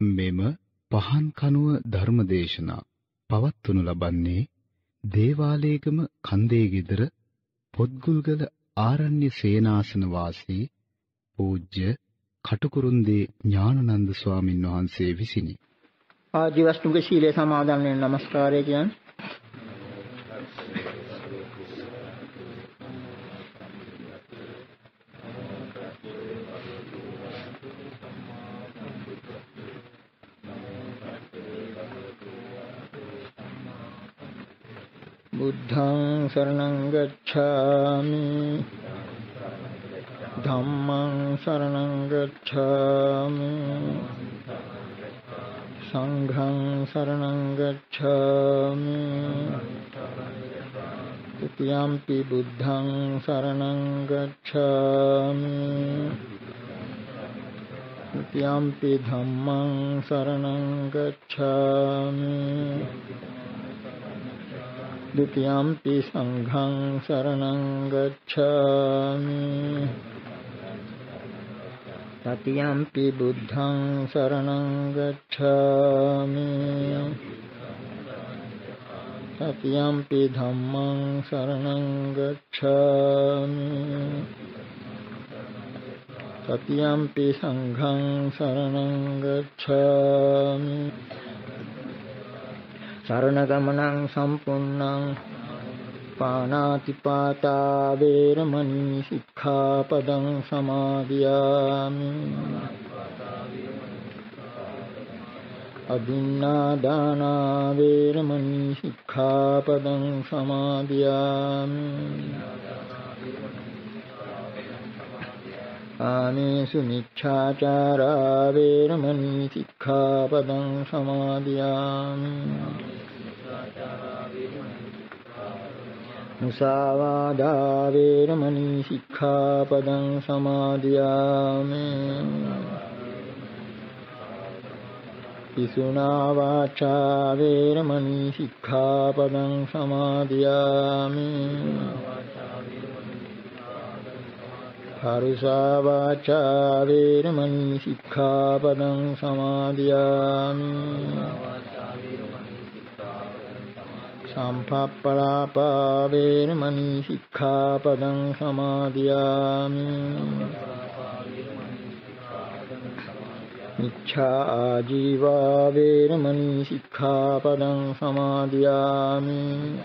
මෙම පහන් කනුව ධර්මදේශනා පවත්වනු ලබන්නේ දේවාලේගම කන්දේ ගෙදර පොත්ගුල්ගල ආරණ්‍ය සේනාසන වාසී පූජ්‍ය කටුකුරුන්දී ඥානানন্দ ස්වාමින් වහන්සේ විසිනි. ආජීවස්තුක සීලය සමාදන් වෙන නමස්කාරය කියන්නේ බුද්ධං शरणं गच्छामि ධම්මං शरणं गच्छामि සංඝං शरणं गच्छामि द्वितीयंपि बुद्धं शरणं गच्छामि तृतीयंपि धम्मं शरणं गच्छामि द्वितीयंपि संघं शरणं गच्छामि तृतीयंपि बुद्धं शरणं गच्छामि तृतीयंपि धम्मं शरणं गच्छामि तृतीयंपि संघं शरणं गच्छामि शरणगमनं सम्पूर्णं पाणातिपाता वैरमणि सिक्खापदं समादियामि अदिन्नादाना वैरमणि सिक्खापदं समादियामि आमेषु मिच्छाचारा वैरमणि सिक्खापदं समादियामि मुसावादा वैरमणि सिक्खापदं समादियामि पिसुना वाचा वैरमणि सिक्खापदं समादियामि परुषा वाचा वैरमणि सिक्खापदं समादियामि सम्पप्पलापा वैरमणि सिक्खापदं समादियामि मिच्छा आजीवा वैरमणि सिक्खापदं समादियामि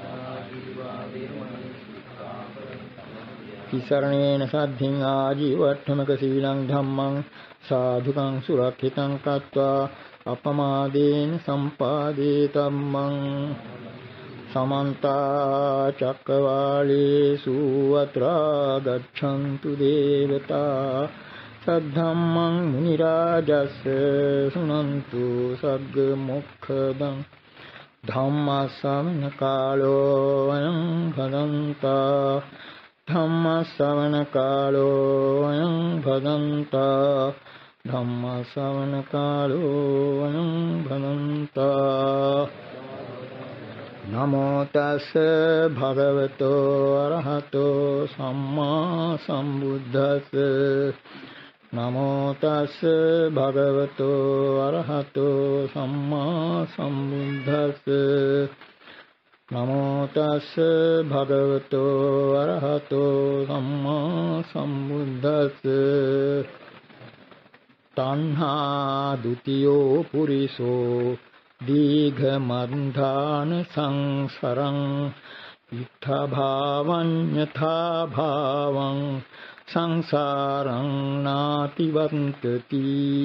तिसरणेन सद्धिं आजीवट्ठमक शीलं धम्मं साधुकं सुरक्षितं कृत्वा अपमादेन सम्पादेतम्मं समन्ता चक्रवालेषु अत्रा गच्छन्तु देवता सद्धम्मं मुनिराजस्य शृण्वन्तु सद्गमुखदं धम्मश्रवण कालो अयं भदन्ता धम्मश्रवण कालो अयं भदन्ता धम्मश्रवण कालो अयं भदन्ता नमो तस् भगवतो अरहतो सम्मा सम्बुद्धस् नमो तस् भगवतो अरहतो सम्मा सम्बुद्धस् नमो तस् भगवतो अरहतो सम्मा सम्बुद्धस् तन्हा द्वितीयो पुरुषो दीघमन्धान संसरं इत्था भावं यथा भावं संसारं नातिवर्तति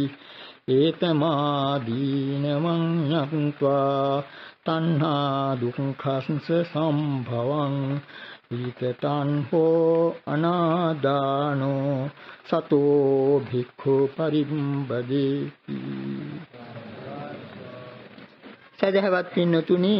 एतमादीनवं ज्ञात्वा तन्हा दुःखस्य सम्भवं विततान्हो अनादानो सतो भिक्खु परिबद्धेति සදහවත් පින්නතුනි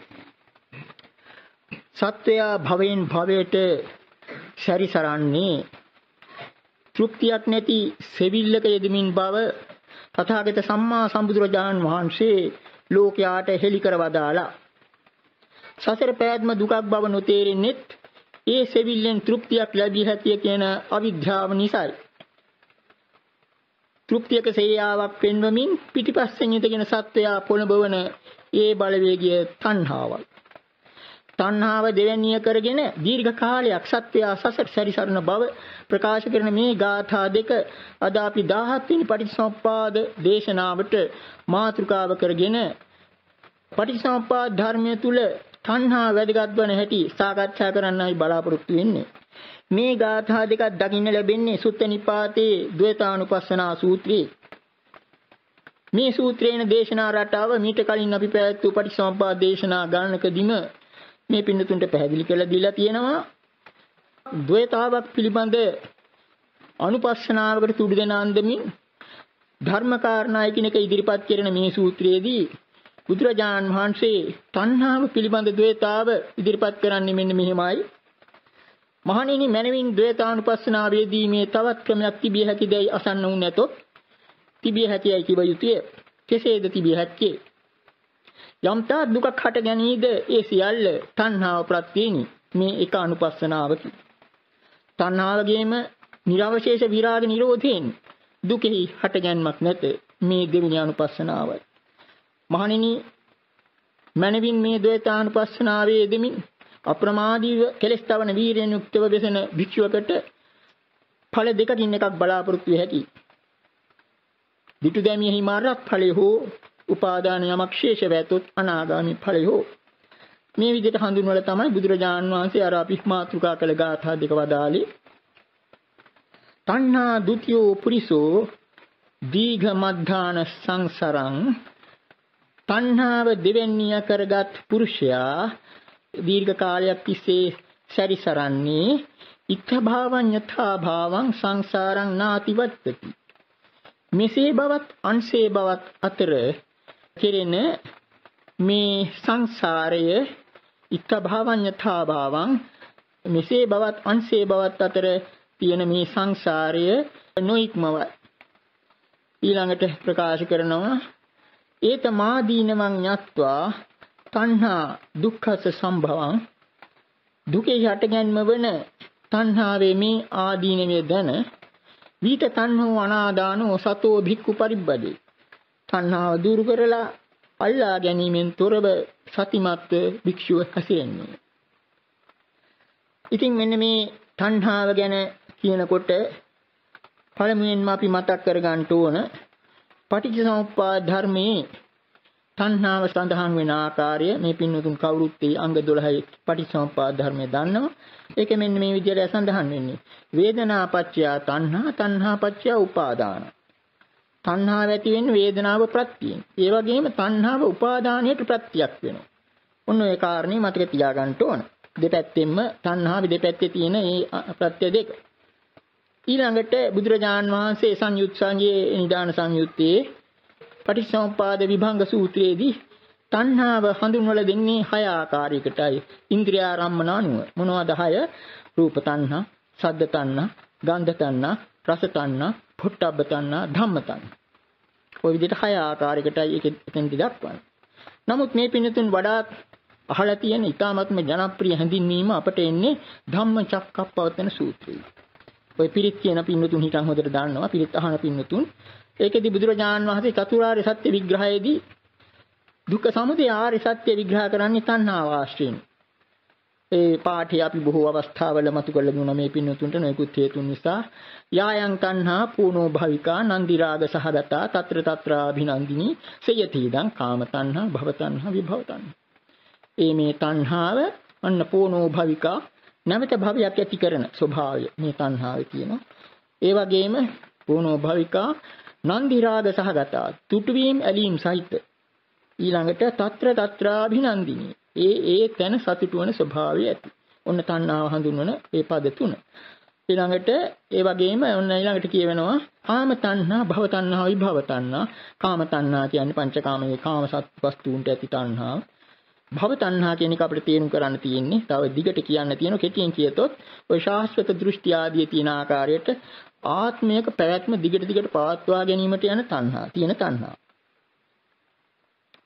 සත්වයා භවයෙන් භවයට සැරිසරන්නේ තෘප්තියක් නැති සෙවිල්ලක යෙදමින් බව තථාගත සම්මා සම්බුදුරජාණන් වහන්සේ ලෝකයාට හෙළි කර වදාලා සසර පැවැත්ම දුකක් බව නොතේරෙන්නේත් ඒ සෙවිල්ලෙන් තෘප්තියක් ලැබිය හැකිය කියන අවිද්‍යාව නිසායි. තෘප්තියක සේයාවක් පෙන්වමින් පිටිපස්සෙන් ඉඳගෙන සත්වයා පොළඹවන ඒ බලවේගය තණ්හාවයි. තණ්හාව දෙවැනිය කරගෙන දීර්ඝ කාලයක් සත්වයා සසර සැරිසරන බව ප්‍රකාශ කරන මේ ගාථා දෙක අද අපි 17 වෙනි පටිච්චසමුප්පාද දේශනාවට මාතෘකාව කරගෙන පටිච්චසමුප්පාද ධර්මය තුල තණ්හා වැදගත් වන හැටි සාකච්ඡා කරන්නයි බලාපොරොත්තු වෙන්නේ. මේ ගාථා දෙකක් දකින්න ලැබෙන්නේ සුත්ත නිපාතේ ද්වේතානුපස්සනා සූත්‍රයේ. මේ සූත්‍රේන දේශනා රටාව මීට කලින් අපි පැවැත්වූ පටිච්චසමුප්පාද දේශනා ගණනකදීම මේ පින්නතුන්ට පැහැදිලි කරලා දීලා තියෙනවා. ද්වේතාවක් පිළිබඳ අනුපස්සනාවකට තුඩු දෙන අන්දමින් ධර්මකාරණා එකිනෙක ඉදිරිපත් කරන මේ සූත්‍රයේදී බුදුරජාණන් වහන්සේ තණ්හාව පිළිබඳ ද්වේතාව ඉදිරිපත් කරන්නේ මෙන්න මෙහිමයි. මහණෙනි මනවින් ද්වේතානුපස්සනාවේදී මේ තවත් ක්‍රමයක් තිබිය හැකිදයි අසන්න වුන් නැතොත් තිබිය හැකියයි කිව යුතුය. කෙසේද තිබිය හැක්කේ? යම්තා දුකක් හට ගැනීද ඒ සියල්ල තණ්හාව ප්‍රත්‍යේනි. මේ එක අනුපස්සනාවකි. තණ්හාවගේම නිර්වශේෂ විරාග නිරෝධයෙන් දුකෙහි හටගැන්මක් නැත. මේ දෙවෙනි අනුපස්සනාවයි. මහණෙනි මනවින් මේ ද්වේතානුපස්සනාවේ යෙදෙමින් අප්‍රමාදීව කෙලස් තවන වීරයෙන් යුක්තව වෙසෙන භික්ෂුවකට ඵල දෙකකින් එකක් බලාපොරොත්තු වෙ හැකි. දිටු දැමියෙහි මාර්ග ඵලය හෝ උපාදාන යමක් ශේෂ වැතොත් අනාගාමී ඵලය හෝ. මේ විදිහට හඳුන්වලා තමයි බුදුරජාණන් වහන්සේ අර අපි මාතෘකා කළ ගාථා දෙක වදාළේ. තණ්හා ဒ ුතියෝ පුරිසෝ දීඝ මද්ධාන සංසරං. තණ්හාව දෙවැනිය කරගත් පුරුෂයා දීර්ඝ කාලයක් තිස්සේ සැරිසරන්නේ ඉත්ථ භාවං යථා භාවං සංසාරං නාතිවත්තති. මෙසේ බවත් අන්සේ බවත් අතර කෙරෙන මේ සංසාරය ඉත්ථ භාවං යථා භාවං මෙසේ බවත් අන්සේ බවත් අතර තියෙන මේ සංසාරය නොඉක්මවයි. ඊළඟට ප්‍රකාශ කරනවා ඒත මාදීනවං යත්වා තණ්හා දුක්ඛස සම්භවං. දුකේ හටගැන්ම වන තණ්හාවේ මේ ආදීනමය දැන විත තණ්හෝ අනාදානෝ සතෝ භික්ඛු පරිබ්බදේ. තණ්හාව දුරු කරලා අල්ලා ගැනීමෙන් තොරව සතිමත් භික්ෂුව හැසිරෙන්නේ. ඉතින් මෙන්න මේ තණ්හාව ගැන කියනකොට පළමුවෙන්ම අපි මතක් කරගන්න ඕන පටිච්චසමුප්පාද ධර්මයේ තණ්හාව සඳහන් වෙන ආකාරය මේ පින්වතුන් කවුරුත් ඒ අංග 12 පටිච්චසමුප්පාද ධර්මයේ දන්නවා. ඒක මෙන්න මේ විදිහට සඳහන් වෙන්නේ. වේදනා පත්‍ය තණ්හා තණ්හා පත්‍ය උපාදාන. තණ්හාව ඇති වෙන්නේ වේදනාව ප්‍රත්‍යයෙන්. ඒ වගේම තණ්හාව උපාදානයට ප්‍රත්‍යක් වෙනවා. ඔන්න ඒ කාරණේ මතක තියාගන්න ඕන. දෙපැත්තෙන්ම තණ්හාවේ දෙපැත්තේ තියෙන මේ ප්‍රත්‍ය දෙක. ඊළඟට බුදුරජාන් වහන්සේ සංයුත් සංඝයේ නිදාන සංයුත්තේ පටිච්චසමුප්පාද විභංග සූත්‍රයේදී තණ්හාව හඳුන්වලා දෙන්නේ 6 ආකාරයකටයි. ඉන්ද්‍රියාරම්මන අනුව. මොනවද 6? රූප තණ්හා, ශබ්ද තණ්හා, ගන්ධ තණ්හා, රස තණ්හා, පොට්ටබ්බ තණ්හා, ධම්ම තණ්හා. ඔය විදිහට 6 ආකාරයකටයි එතෙන්දි දක්වන්නේ. නමුත් මේ පින්නතුන් වඩාත් අහලා තියෙන ඊ타මත්ම ජනප්‍රිය හැඳින්වීම අපට එන්නේ ධම්මචක්කප්පවත්තන සූත්‍රය. ඔය පිරිත් කියන පින්නතුන් හිතන් හොදට දන්නවා. පිරිත් අහන පින්නතුන්. ඒකෙදි බුදුරජාණන් වහන්සේ චතුරාර්ය සත්‍ය විග්‍රහයේදී දුක්ඛ සමුදය ආර්ය සත්‍ය විග්‍රහ කරන්නේ තණ්හාව ආශ්‍රයෙන්. ඒ පාඨය අපි බොහෝ අවස්ථාවල මතු කරලා දුන්නා මේ පින්නතුන්ට නොයෙකුත් හේතුන් නිසා. යායන් තණ්හා පූර්ණෝ භවිකා නන්දි රාග සහගතා తත්‍ර తත්‍රා අභිනන්දිනී සයති දං කාම තණ්හා භව තණ්හා විභව තණ්හා. මේ තණ්හාව අන්න පූර්ණෝ භවිකා නැවත භවයක් ඇති කරන ස්වභාවය මේ තණ්හාවේ තියෙනවා. ඒ වගේම පූර්ණෝ භවිකා නන්දි රාග සහගතා තුටුවීම් ඇලීම් සහිත. ඊළඟට తත්‍ර తත්‍රාභිනන්දිනී ඒ තැන සතුටු වන ස්වභාවය ඇති. ඔන්න තණ්හාව හඳුන්වන ඒ පද තුන. ඊළඟට ඒ වගේම ඔන්න ඊළඟට කියවෙනවා කාම තණ්හා භව තණ්හා විභව තණ්හා. කාම තණ්හා කියන්නේ පංචකාමයේ කාම සත්වස්තුන්ට ඇති තණ්හාව. භව තණ්හා කියන එක අපිට තේරුම් කරන්න තියෙන්නේ. තව දිගට කියන්න තියෙන කෙටියෙන් කියතොත් ඔය ශාස්ත්‍රක දෘෂ්ටි ආදී තියෙන ආකාරයට ආත්මයක පැවැත්ම දිගට පවත්වා ගැනීමට යන තණ්හා තියෙන තණ්හා.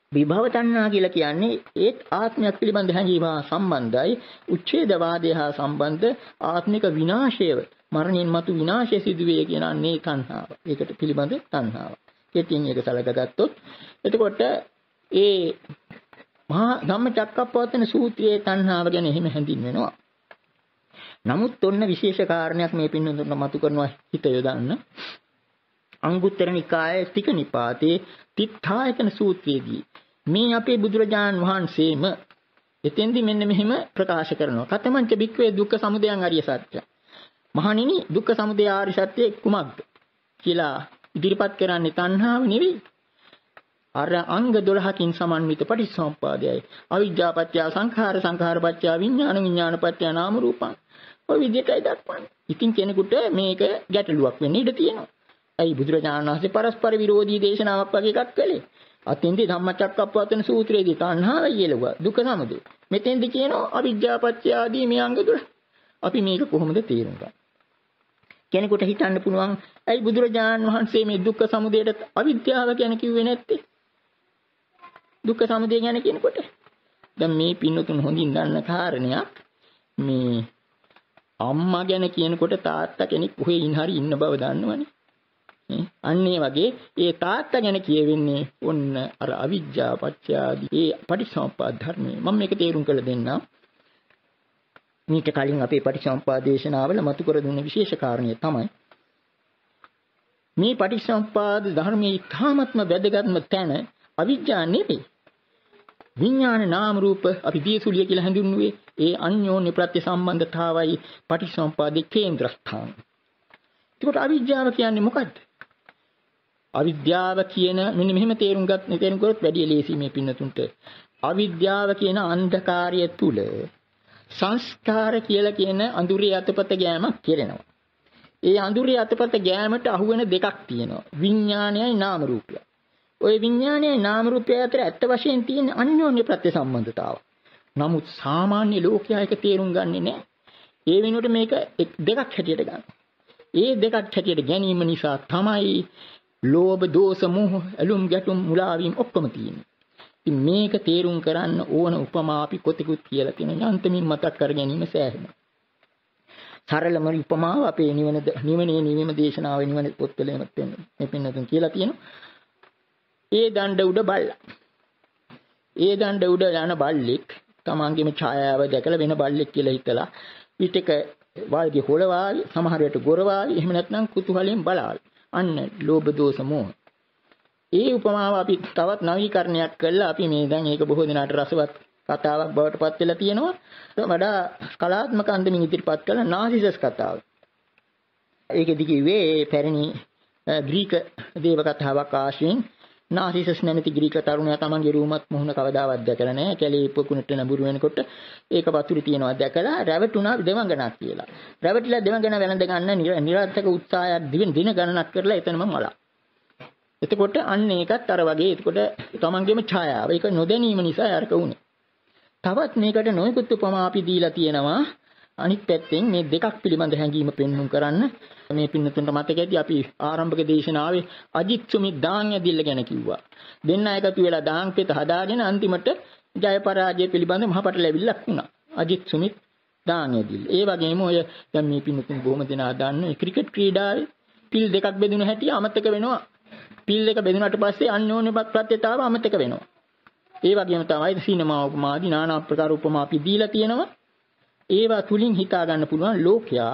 විභව තණ්හා කියලා කියන්නේ ඒත් ආත්මයක් පිළිබඳ හැඟීම හා සම්බන්ධයි. උච්ඡේදවාදය හා සම්බන්ධ ආත්මික විනාශය, මරණින් මතු විනාශය සිදුවේ කියන අන්නේ තණ්හාව. ඒකට පිළිබඳ තණ්හාව. කෙටියෙන් ඒක සලකගත්තොත් එතකොට ඒ මහා ධම්මචක්කප්පවත්තන සූත්‍රයේ තණ්හාව ගැන එහෙම හැඳින්වෙනවා. නමුත් ඔන්න විශේෂ කාරණයක් මේ පින්නතුන්ට මතු කරනවා හිත යොදන්න. අංගුත්තර නිකායේ තික නිපාතේ තිත්ථායතන සූත්‍රයේදී මේ අපේ බුදුරජාණන් වහන්සේම එතෙන්දි මෙන්න මෙහෙම ප්‍රකාශ කරනවා. කතමංච බික්කවේ දුක්ඛ සමුදයං අරිය සත්‍ය. මහණෙනි දුක්ඛ සමුදය ආර්ය සත්‍ය කුමක්ද කියලා ඉදිරිපත් කරන්නේ තණ්හාව නෙවෙයි. අර අංග 12කින් සමන්විත පටිච්චසමුප්පාදයයි. අවිජ්ජා පත්‍ය සංඛාර, සංඛාර පත්‍ය විඥාන, විඥාන පත්‍ය නාම රූපං. ඔය විදිහටයි දක්වන්නේ. ඉතින් කෙනෙකුට මේක ගැටලුවක් වෙන්න ඉඩ තියෙනවා. අයි බුදුරජාණන් වහන්සේ පරස්පර විරෝධී දේශනාවක් වගේ එකක් කළේ. අතින්දි ධම්මචක්කප්පවත්තන සූත්‍රයේදී තණ්හාවයි කියලුවා දුක්ඛ සමුදය. මෙතෙන්දි කියනවා අවිජ්ජා පත්‍ය ආදී මේ අංග 12. අපි මේක කොහොමද තේරුම් ගන්නේ? කෙනෙකුට හිතන්න පුළුවන් ඇයි බුදුරජාණන් වහන්සේ මේ දුක්ඛ සමුදයට අවිද්‍යාව ගැන කිව්වේ නැත්තේ? දුක්ඛ සමුදය ගැන කියනකොට දැන් මේ පින්නතුන් හොඳින් දන්න කාරණයක් මේ අම්මා ගැන කියනකොට තාත්තා කෙනෙක් කොහේ ඉන්න ඉන්න බව දන්නවනේ. අන්න ඒ වගේ ඒ තාත්තා ගැන කියවෙන්නේ ඔන්න අර අවිජ්ජා පත්‍යාදී ඒ පටිච්චසමුප්පාද ධර්මයේ. මම මේක තේරුම් කරලා දෙන්නම්. මේක කලින් අපේ පටිච්චසමුප්පාද දේශනාවල මතු කර දුන්න විශේෂ කාරණය තමයි මේ පටිච්චසමුප්පාද ධර්මයේ ඉතාමත්ම වැදගත්ම තැන අවිජ්ජා නෙවෙයි. විඥාන නාම රූප අපි දියසුලිය කියලා හඳුන්වුවේ ඒ අන්‍යෝන්‍ය ප්‍රත්‍ය සම්බන්ධතාවයි පටිච්චසමුප්පාදේ කේන්ද්‍රස්ථාන. ඒකට අවිජ්ජාව කියන්නේ මොකද්ද? අවිද්‍යාව කියන මෙන්න මෙහෙම තේරුම් කරොත් වැඩි ලේසි මේ පින්නතුන්ට. අවිද්‍යාව කියන අන්ධකාරය තුල සංස්කාර කියලා කියන අඳුරේ අතපත ගෑමක් කෙරෙනවා. ඒ අඳුරේ අතපත ගෑමට අහුවෙන දෙකක් තියෙනවා. විඥානයයි නාම රූපයයි. ওই විඥානයයි නාම රූපය අතර ඇත්ත වශයෙන් තියෙන අන්‍යෝන්‍ය ප්‍රත්‍ය සම්බන්ධතාව. නමුත් සාමාන්‍ය ලෝකයා ඒක තේරුම් ගන්නේ නැහැ. ඒ වෙනුවට මේක දෙකක් හැටියට ගන්නවා. ඒ දෙකක් හැටියට ගැනීම නිසා තමයි ලෝභ, දෝෂ, මෝහ, අලුම් ගැටුම්, මුලාවීම් ඔක්කොම තියෙන්නේ. ඉතින් මේක තේරුම් කරන්න ඕන උපමා අපි කොතිකුත් කියලා තියෙනවා. යන්තමින් මතක් කර ගැනීම සෑහෙනවා. සරලම උපමාව අපේ නිවන දේශනාවේ නිවන පොත්වලම මේ පින්නතුන් කියලා තියෙනවා. ඒ දණ්ඩ උඩ බල්ලා. ඒ දණ්ඩ උඩ යන බල්ලෙක් තමන්ගේම ඡායාව දැකලා වෙන බල්ලෙක් කියලා හිතලා පිටක වාල්ගේ හොලවාවි, සමහර වෙලට ගොරවාවි, එහෙම නැත්නම් කුතුහලයෙන් බලාවි. අන්න ලෝභ දෝෂ මෝහ. ඒ උපමාව අපි තවත් නවීකරණයක් කළා. අපි මේ දැන් ඒක බොහෝ දිනකට රසවත් කතාවක් බවට පත් වෙලා තියෙනවා. වඩා කලාත්මක අන්දමින් ඉදිරිපත් කළ නාසිසස් කතාව. ඒකෙදි කිව්වේ පැරණි ග්‍රීක දේව කතාවක් ආශ්‍රයෙන් නාසිසස් නැමැති ග්‍රීක තරුණයා තමන්ගේ රූමත් මුහුණ කවදාවත් දැකලා නැහැ. කැලේ පොකුණට නඹුරු වෙනකොට ඒක වතුරේ තියනවා දැකලා රැවටුණා දෙවඟනක් කියලා. රැවටිලා දෙවඟන වැළඳ ගන්න නිරර්ථක උත්සාහයක් දින ගණනක් කරලා එතනම මලා. එතකොට අන්න ඒකත් අර වගේ එතකොට තමන්ගේම ඡායාව ඒක නොදැනීම නිසා අරක උනේ. තවත් මේකට නොයෙකුත් උපමා අපි දීලා තියෙනවා. අනිත් පැත්තෙන් මේ දෙකක් පිළිබඳ හැඟීම පෙන්වුම් කරන්න මේ පින්නතුන්ට මතක ඇති අපි ආරම්භක දේශනාවේ අජිත් සුමිත් දාන් ඇදිල්ල ගැන කිව්වා. දෙන්න එකතු වෙලා දාන් පෙත හදාගෙන අන්තිමට ජය පරාජය පිළිබඳ මහපට ලැබිල්ලක් වුණා. අජිත් සුමිත් දාන් ඇදිල්ල. ඒ වගේම ඔය දැන් මේ පින්නතුන් බොහොම දෙනා දන්න ක්‍රිකට් ක්‍රීඩාවේ පිල් දෙකක් බෙදුණු හැටි අමතක වෙනවා. පිල් දෙක බෙදුණාට පස්සේ අන්‍යෝන්‍ය ප්‍රත්‍යතාව අමතක වෙනවා. ඒ වගේම තමයි සිනමා උපමාදී নানা ආකාර උපමා අපි දීලා තියෙනවා. ඒවා තුලින් හිතා ගන්න පුළුවන් ලෝකයා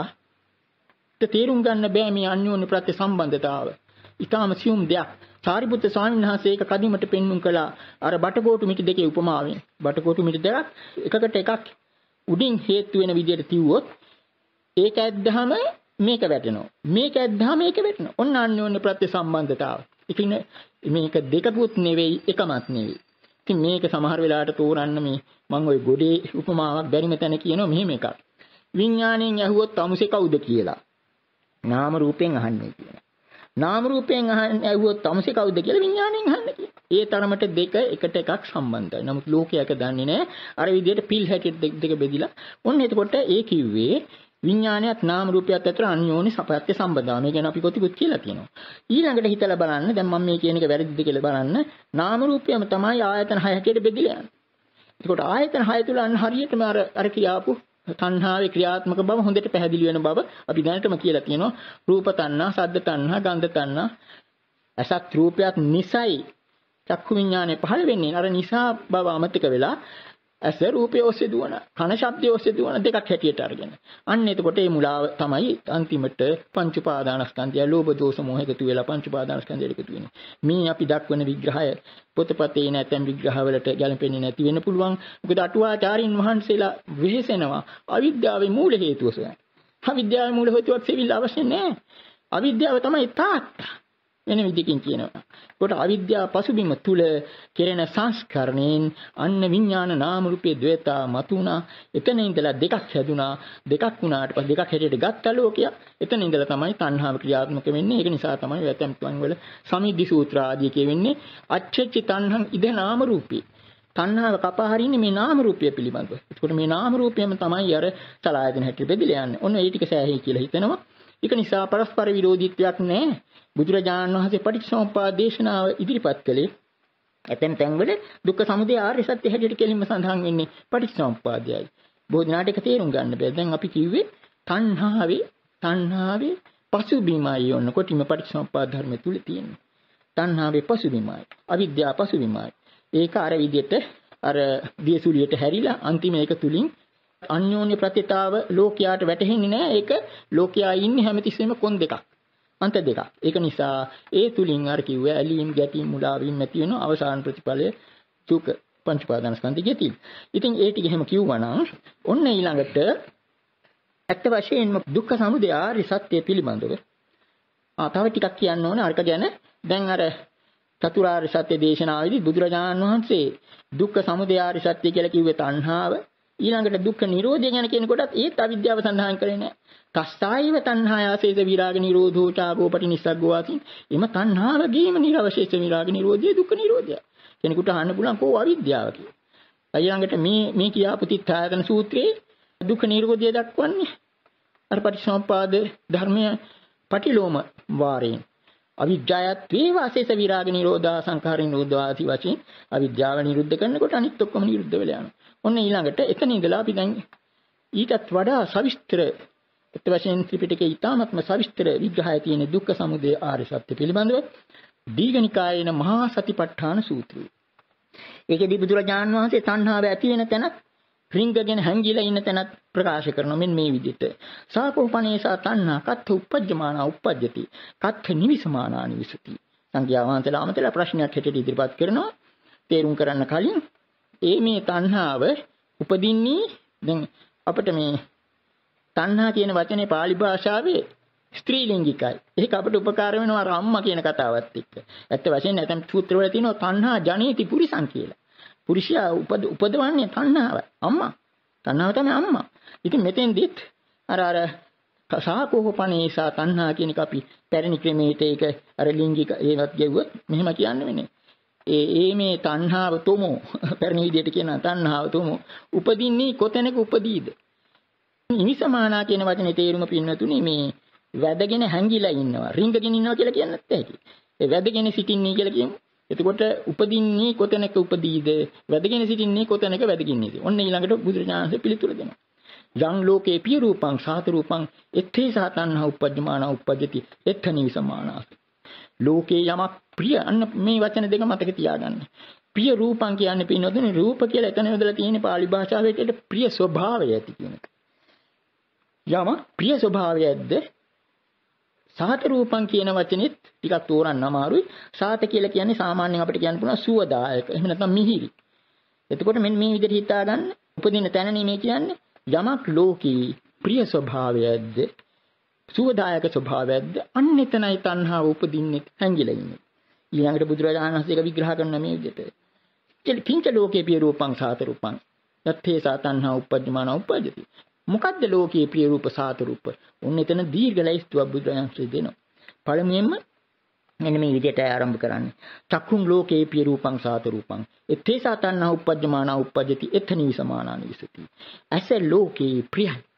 තේරුම් ගන්න බෑ මේ අන්‍යෝන්‍ය ප්‍රත්‍ය සම්බන්ධතාව. ඊටාම සියුම් දෙයක්. සාරිපුත්‍ර ස්වාමීන් වහන්සේ ඒක කදිමට පෙන්눔 කළා. අර බටකොටු මිටි දෙකේ උපමාවෙන්. බටකොටු මිටි දෙකක් එකකට එකක් උඩින් හේතු වෙන විදිහට තියුවොත් ඒක ඇද්දාම මේක වැටෙනවා. මේක ඇද්දාම මේක වැටෙනවා. ඔන්න අන්‍යෝන්‍ය ප්‍රත්‍ය සම්බන්ධතාව. ඉතින් මේක දෙකකුත් නෙවෙයි එකමත් නෙවෙයි. ඉතින් මේක සමහර වෙලාවට තෝරන්න මේ මම ওই ගොඩේ උපමාවක් බැරිම තැන කියනවා මෙහෙම එකක්. විඥාණයෙන් ඇහුවොත් අමුසේ කවුද කියලා. නාම රූපයෙන් අහන්නේ කියලා. නාම රූපයෙන් ඇහුවොත් අමුසේ කවුද කියලා විඥාණයෙන් අහන්නේ කියලා. ඒ තරමට දෙක එකට එකක් සම්බන්ධයි. නමුත් ලෝකයක දන්නේ නැහැ. අර විදිහට පිල් හැටියට දෙක බෙදිලා. ඔන්න එතකොට ඒ කිව්වේ විඥානයත් නාම රූපයත් අතර අන්‍යෝන්‍ය සපත්‍ය සම්බන්ධතාව. මේ ගැන අපි කොටිකුත් කියලා තියෙනවා. ඊළඟට හිතලා බලන්න දැන් මම මේ කියන එක වැරදිද කියලා බලන්න. නාම රූපයම තමයි ආයතන 6 හැටියට බෙදලා යන්නේ. ඒකට ආයතන 6 තුල අන්න හරියටම අර කියාපු තණ්හාවේ ක්‍රියාත්මක බව හොඳට පැහැදිලි වෙන බව අපි දැනටම කියලා තියෙනවා. රූප තණ්හා, ශබ්ද තණ්හා, ගන්ධ තණ්හා. අසත් රූපයක් නිසයි චක්කු විඥානේ පහළ වෙන්නේ. අර නිසා බව අමතක වෙලා ඇස රූපය ඔස්සේ දුවන, කන ශබ්දය ඔස්සේ දුවන දෙකක් හැටියට අරගෙන. අන්න එතකොට මේ මුලාව තමයි අන්තිමට පංච උපාදානස්කන්ධය, ලෝභ දෝෂ මොහ එකතු වෙලා පංච උපාදානස්කන්ධයට එකතු වෙන්නේ. මේ අපි දක්වන විග්‍රහය පොතපතේ නැත්නම් විග්‍රහවලට ගැලපෙන්නේ නැති වෙන්න පුළුවන්. මොකද අටුවාචාරින් වහන්සේලා විශේෂනවා අවිද්‍යාවේ මූල හේතුව සොයන. අවිද්‍යාවේ මූල හේතුවක් සෙවිල්ල අවශ්‍ය නැහැ. අවිද්‍යාව තමයි තාත්තා. වෙන විදිහකින් කියනවා. ඒකට අවිද්‍යාව පසුබිම තුල කෙරෙන සංස්කරණයෙන් අන්න විඥාන නාම රූපයේ ද්වේතා මතුණා. එතන ඉඳලා දෙකක් හැදුනා. දෙකක් වුණාට පස්සේ දෙකක් හැටියට ගත්ත ලෝකයක්. එතන ඉඳලා තමයි තණ්හාව ක්‍රියාත්මක වෙන්නේ. ඒක නිසා තමයි වැතම් තුන් වල සමිද්ධි සූත්‍ර ආදී කියවෙන්නේ අච්චච්ච තණ්හං ඉද නාම රූපී. තණ්හාව කපා හරින්නේ මේ නාම රූපය පිළිබඳව. ඒකට මේ නාම රූපයම තමයි අර සලආයතන හැටියට බෙදලා යන්නේ. ඔන්න ඒ ටික සෑහී කියලා හිතනවා. ඒක නිසා පරස්පර විරෝධීත්වයක් නැහැ. බුදුරජාණන් වහන්සේ පටිච්චසමුප්පාද දේශනාව ඉදිරිපත් කළේ ඇතැම් තැන්වල දුක්ඛ සමුදය ආර්ය සත්‍ය හැටියට කෙලින්ම සඳහන් වෙන්නේ පටිච්චසමුප්පාදයයි. බොහෝ දිනාට ඒක තේරුම් ගන්න බැහැ. දැන් අපි කිව්වේ තණ්හාවේ පසුබිමයි ඔන්න කොටිම පටිච්චසමුප්පාද ධර්මය තුල තියෙන්නේ. තණ්හාවේ පසුබිමයි. අවිද්‍යාව පසුබිමයි. ඒක අර විදිහට අර දියසුලියට හැරිලා අන්තිම එක තුලින් අන්‍යෝන්‍ය ප්‍රතිතාව ලෝකයාට වැටහෙන්නේ නැහැ. ඒක ලෝකයා ඉන්නේ හැමතිස්සෙම කොන් දෙකක්. අන්ත දෙකක්. ඒක නිසා ඒ තුලින් අර කිව්ව ඇලීම් ගැටීම් මුලාවීම් නැති වෙන අවසාන ප්‍රතිඵලය දුක පංච උපාදානස්කන්ධයේ තියෙන. ඉතින් ඒ ටික එහෙම කිව්වනම් ඔන්න ඊළඟට ඇත්ත වශයෙන්ම දුක්ඛ සමුදය ආර්ය සත්‍ය පිළිබඳව තව ටිකක් කියන්න ඕනේ අරක ගැන. දැන් අර චතුරාර්ය සත්‍ය දේශනාවේදී බුදුරජාණන් වහන්සේ දුක්ඛ සමුදය ආර්ය සත්‍ය කියලා කිව්වේ තණ්හාව. ඊළඟට දුක්ඛ නිරෝධය ගැන කියනකොටත් ඒත් අවිද්‍යාව සඳහන් කරේ නැහැ. තස්සායව තණ්හායාසේද විරාග නිරෝධෝ චාගෝපටි නිස්සග්ගෝ වාසින්. එම තණ්හාවගේම නිරවශේෂ විරාග නිරෝධය දුක්ඛ නිරෝධය. කෙනෙකුට අහන්න පුළුවන් කෝ අවිද්‍යාව කියලා. ඊළඟට මේ කියාපු තිත්තායතන සූත්‍රයේ දුක්ඛ නිරෝධය දක්වන්නේ අර පටිච්චසමුප්පාද ධර්මය පටිලෝම වාරයෙන්. අවිද්‍යාවත්වේ වාසේස විරාග නිරෝධා සංඛාර නිරෝධා ආදී වශයෙන් අවිද්‍යාව නිරුද්ධ කරනකොට අනිත් ඔක්කොම නිරුද්ධ වෙලා යනවා. ඔන්න ඊළඟට එතන ඉඳලා අපි දැන් ඊටත් වඩා සවිස්තර ඒත් වශයෙන් ත්‍රිපිටකයේ ඊටාත්ම සවිස්තර විග්‍රහය තියෙන දුක්ඛ සමුදය ආර්ය සත්‍ය පිළිබඳව දීඝනිකායේන මහා සතිපට්ඨාන සූත්‍රය. ඒකෙදී බුදුරජාණන් වහන්සේ තණ්හාව ඇති වෙන තැනත් රිංගගෙන හැංගිලා ඉන්න තැනත් ප්‍රකාශ කරනවා මෙන්න මේ විදිහට. සාකෝපනේසා තණ්හා කත්ථ උපජ්ජමානා උපජ්ජති කත්ථ නිවිසමානා නිවිසති. සංඛ්‍යා වහන්සේලා අමතලා ප්‍රශ්නයක් හැටියට ඉදිරිපත් කරනවා. තේරුම් කරන්න කලින් මේ තණ්හාව උපදින්නේ දැන් අපිට මේ තණ්හා කියන වචනේ පාලි භාෂාවේ ස්ත්‍රීලිංගිකයි. ඒක අපිට උපකාර වෙනවා අර අම්මා කියන කතාවත් එක්ක. ඇත්ත වශයෙන්ම නැත්නම් සූත්‍රවල තියෙනවා තණ්හා ජනේති පුරිසං කියලා. පුරුෂයා උපදවන්නේ තණ්හාව. අම්මා. තණ්හාව තමයි අම්මා. ඉතින් මෙතෙන්දිත් අර සාකෝපනේසා තණ්හා කියන එක අපි පැරණි ක්‍රමයට ඒක අර ලිංගික ඒවත් ගෙවුවොත් මෙහෙම කියන්න වෙන්නේ. මේ තණ්හාව තුමෝ පැරණි විදියට කියන තණ්හාව තුමෝ උපදින්නේ කොතැනක උපදීද? නිවිසමානා කියන වචනේ තේරුම පින්නතුනේ මේ වැදගෙන හැංගිලා ඉන්නවා. රිංගගෙන ඉන්නවා කියලා කියන්නත් ඇති. ඒ වැදගෙන සිටින්නේ කියලා කියමු. එතකොට උපදින්නේ කොතැනක උපදීද? වැදගෙන සිටින්නේ කොතැනක වැදගින්නේද? ඔන්න ඊළඟට බුදුරජාණන්සේ පිළිතුර දෙනවා. යං ලෝකේ පිය රූපං සාත රූපං එත්තේ සාතන්හා උපජ්ජමානා උපජ්ජති එත්ත නිවිසමානා. ලෝකේ යමක් ප්‍රිය අන්න මේ වචන දෙක මතක තියාගන්න. ප්‍රිය රූපං කියන්නේ පින්නතුනේ රූප කියලා එතන යොදලා තියෙන පාලි භාෂාවේ ප්‍රිය ස්වභාවය ඇති කියන එක. යම ප්‍රිය ස්වභාවයක්ද සාත රූපං කියන වචනේත් ටිකක් තෝරන්න අමාරුයි. සාත කියලා කියන්නේ සාමාන්‍යයෙන් අපිට කියන්න පුළුවන් සුවදායක. එහෙම නැත්නම් මිහිරි. එතකොට මෙන්න මේ විදිහට හිතා ගන්න. උපදින තැන නෙමෙයි කියන්නේ යමක් ලෝකී ප්‍රිය ස්වභාවයක්ද සුවදායක ස්වභාවයක්ද අන්න එතනයි තණ්හාව උපදින්නේ හැංගිලා ඉන්නේ. ඊළඟට බුදුරජාණන් වහන්සේ ඒක විග්‍රහ කරන මේ විදිහට. කිංච ලෝකේ පිය රූපං සාත රූපං යත්තේ සාතන්හා උපජ්ජමානා උපජ්ජති. මොකද්ද ලෝකයේ ප්‍රිය රූප සාත රූප? ඔන්න එතන දීර්ඝ ලයිස්තුවක් බුදුරජාණන්සේ දෙනවා. පළමුවෙන්ම මෙන්න මේ විදිහට ආරම්භ කරන්නේ. චක්කුම් ලෝකයේ ප්‍රිය රූපං සාත රූපං එත්තේ සාතන්හා උපජ්ජමානා උපජ්ජති එතනි විසමානා නිවිසති. ඇස ලෝකයේ ප්‍රියයි.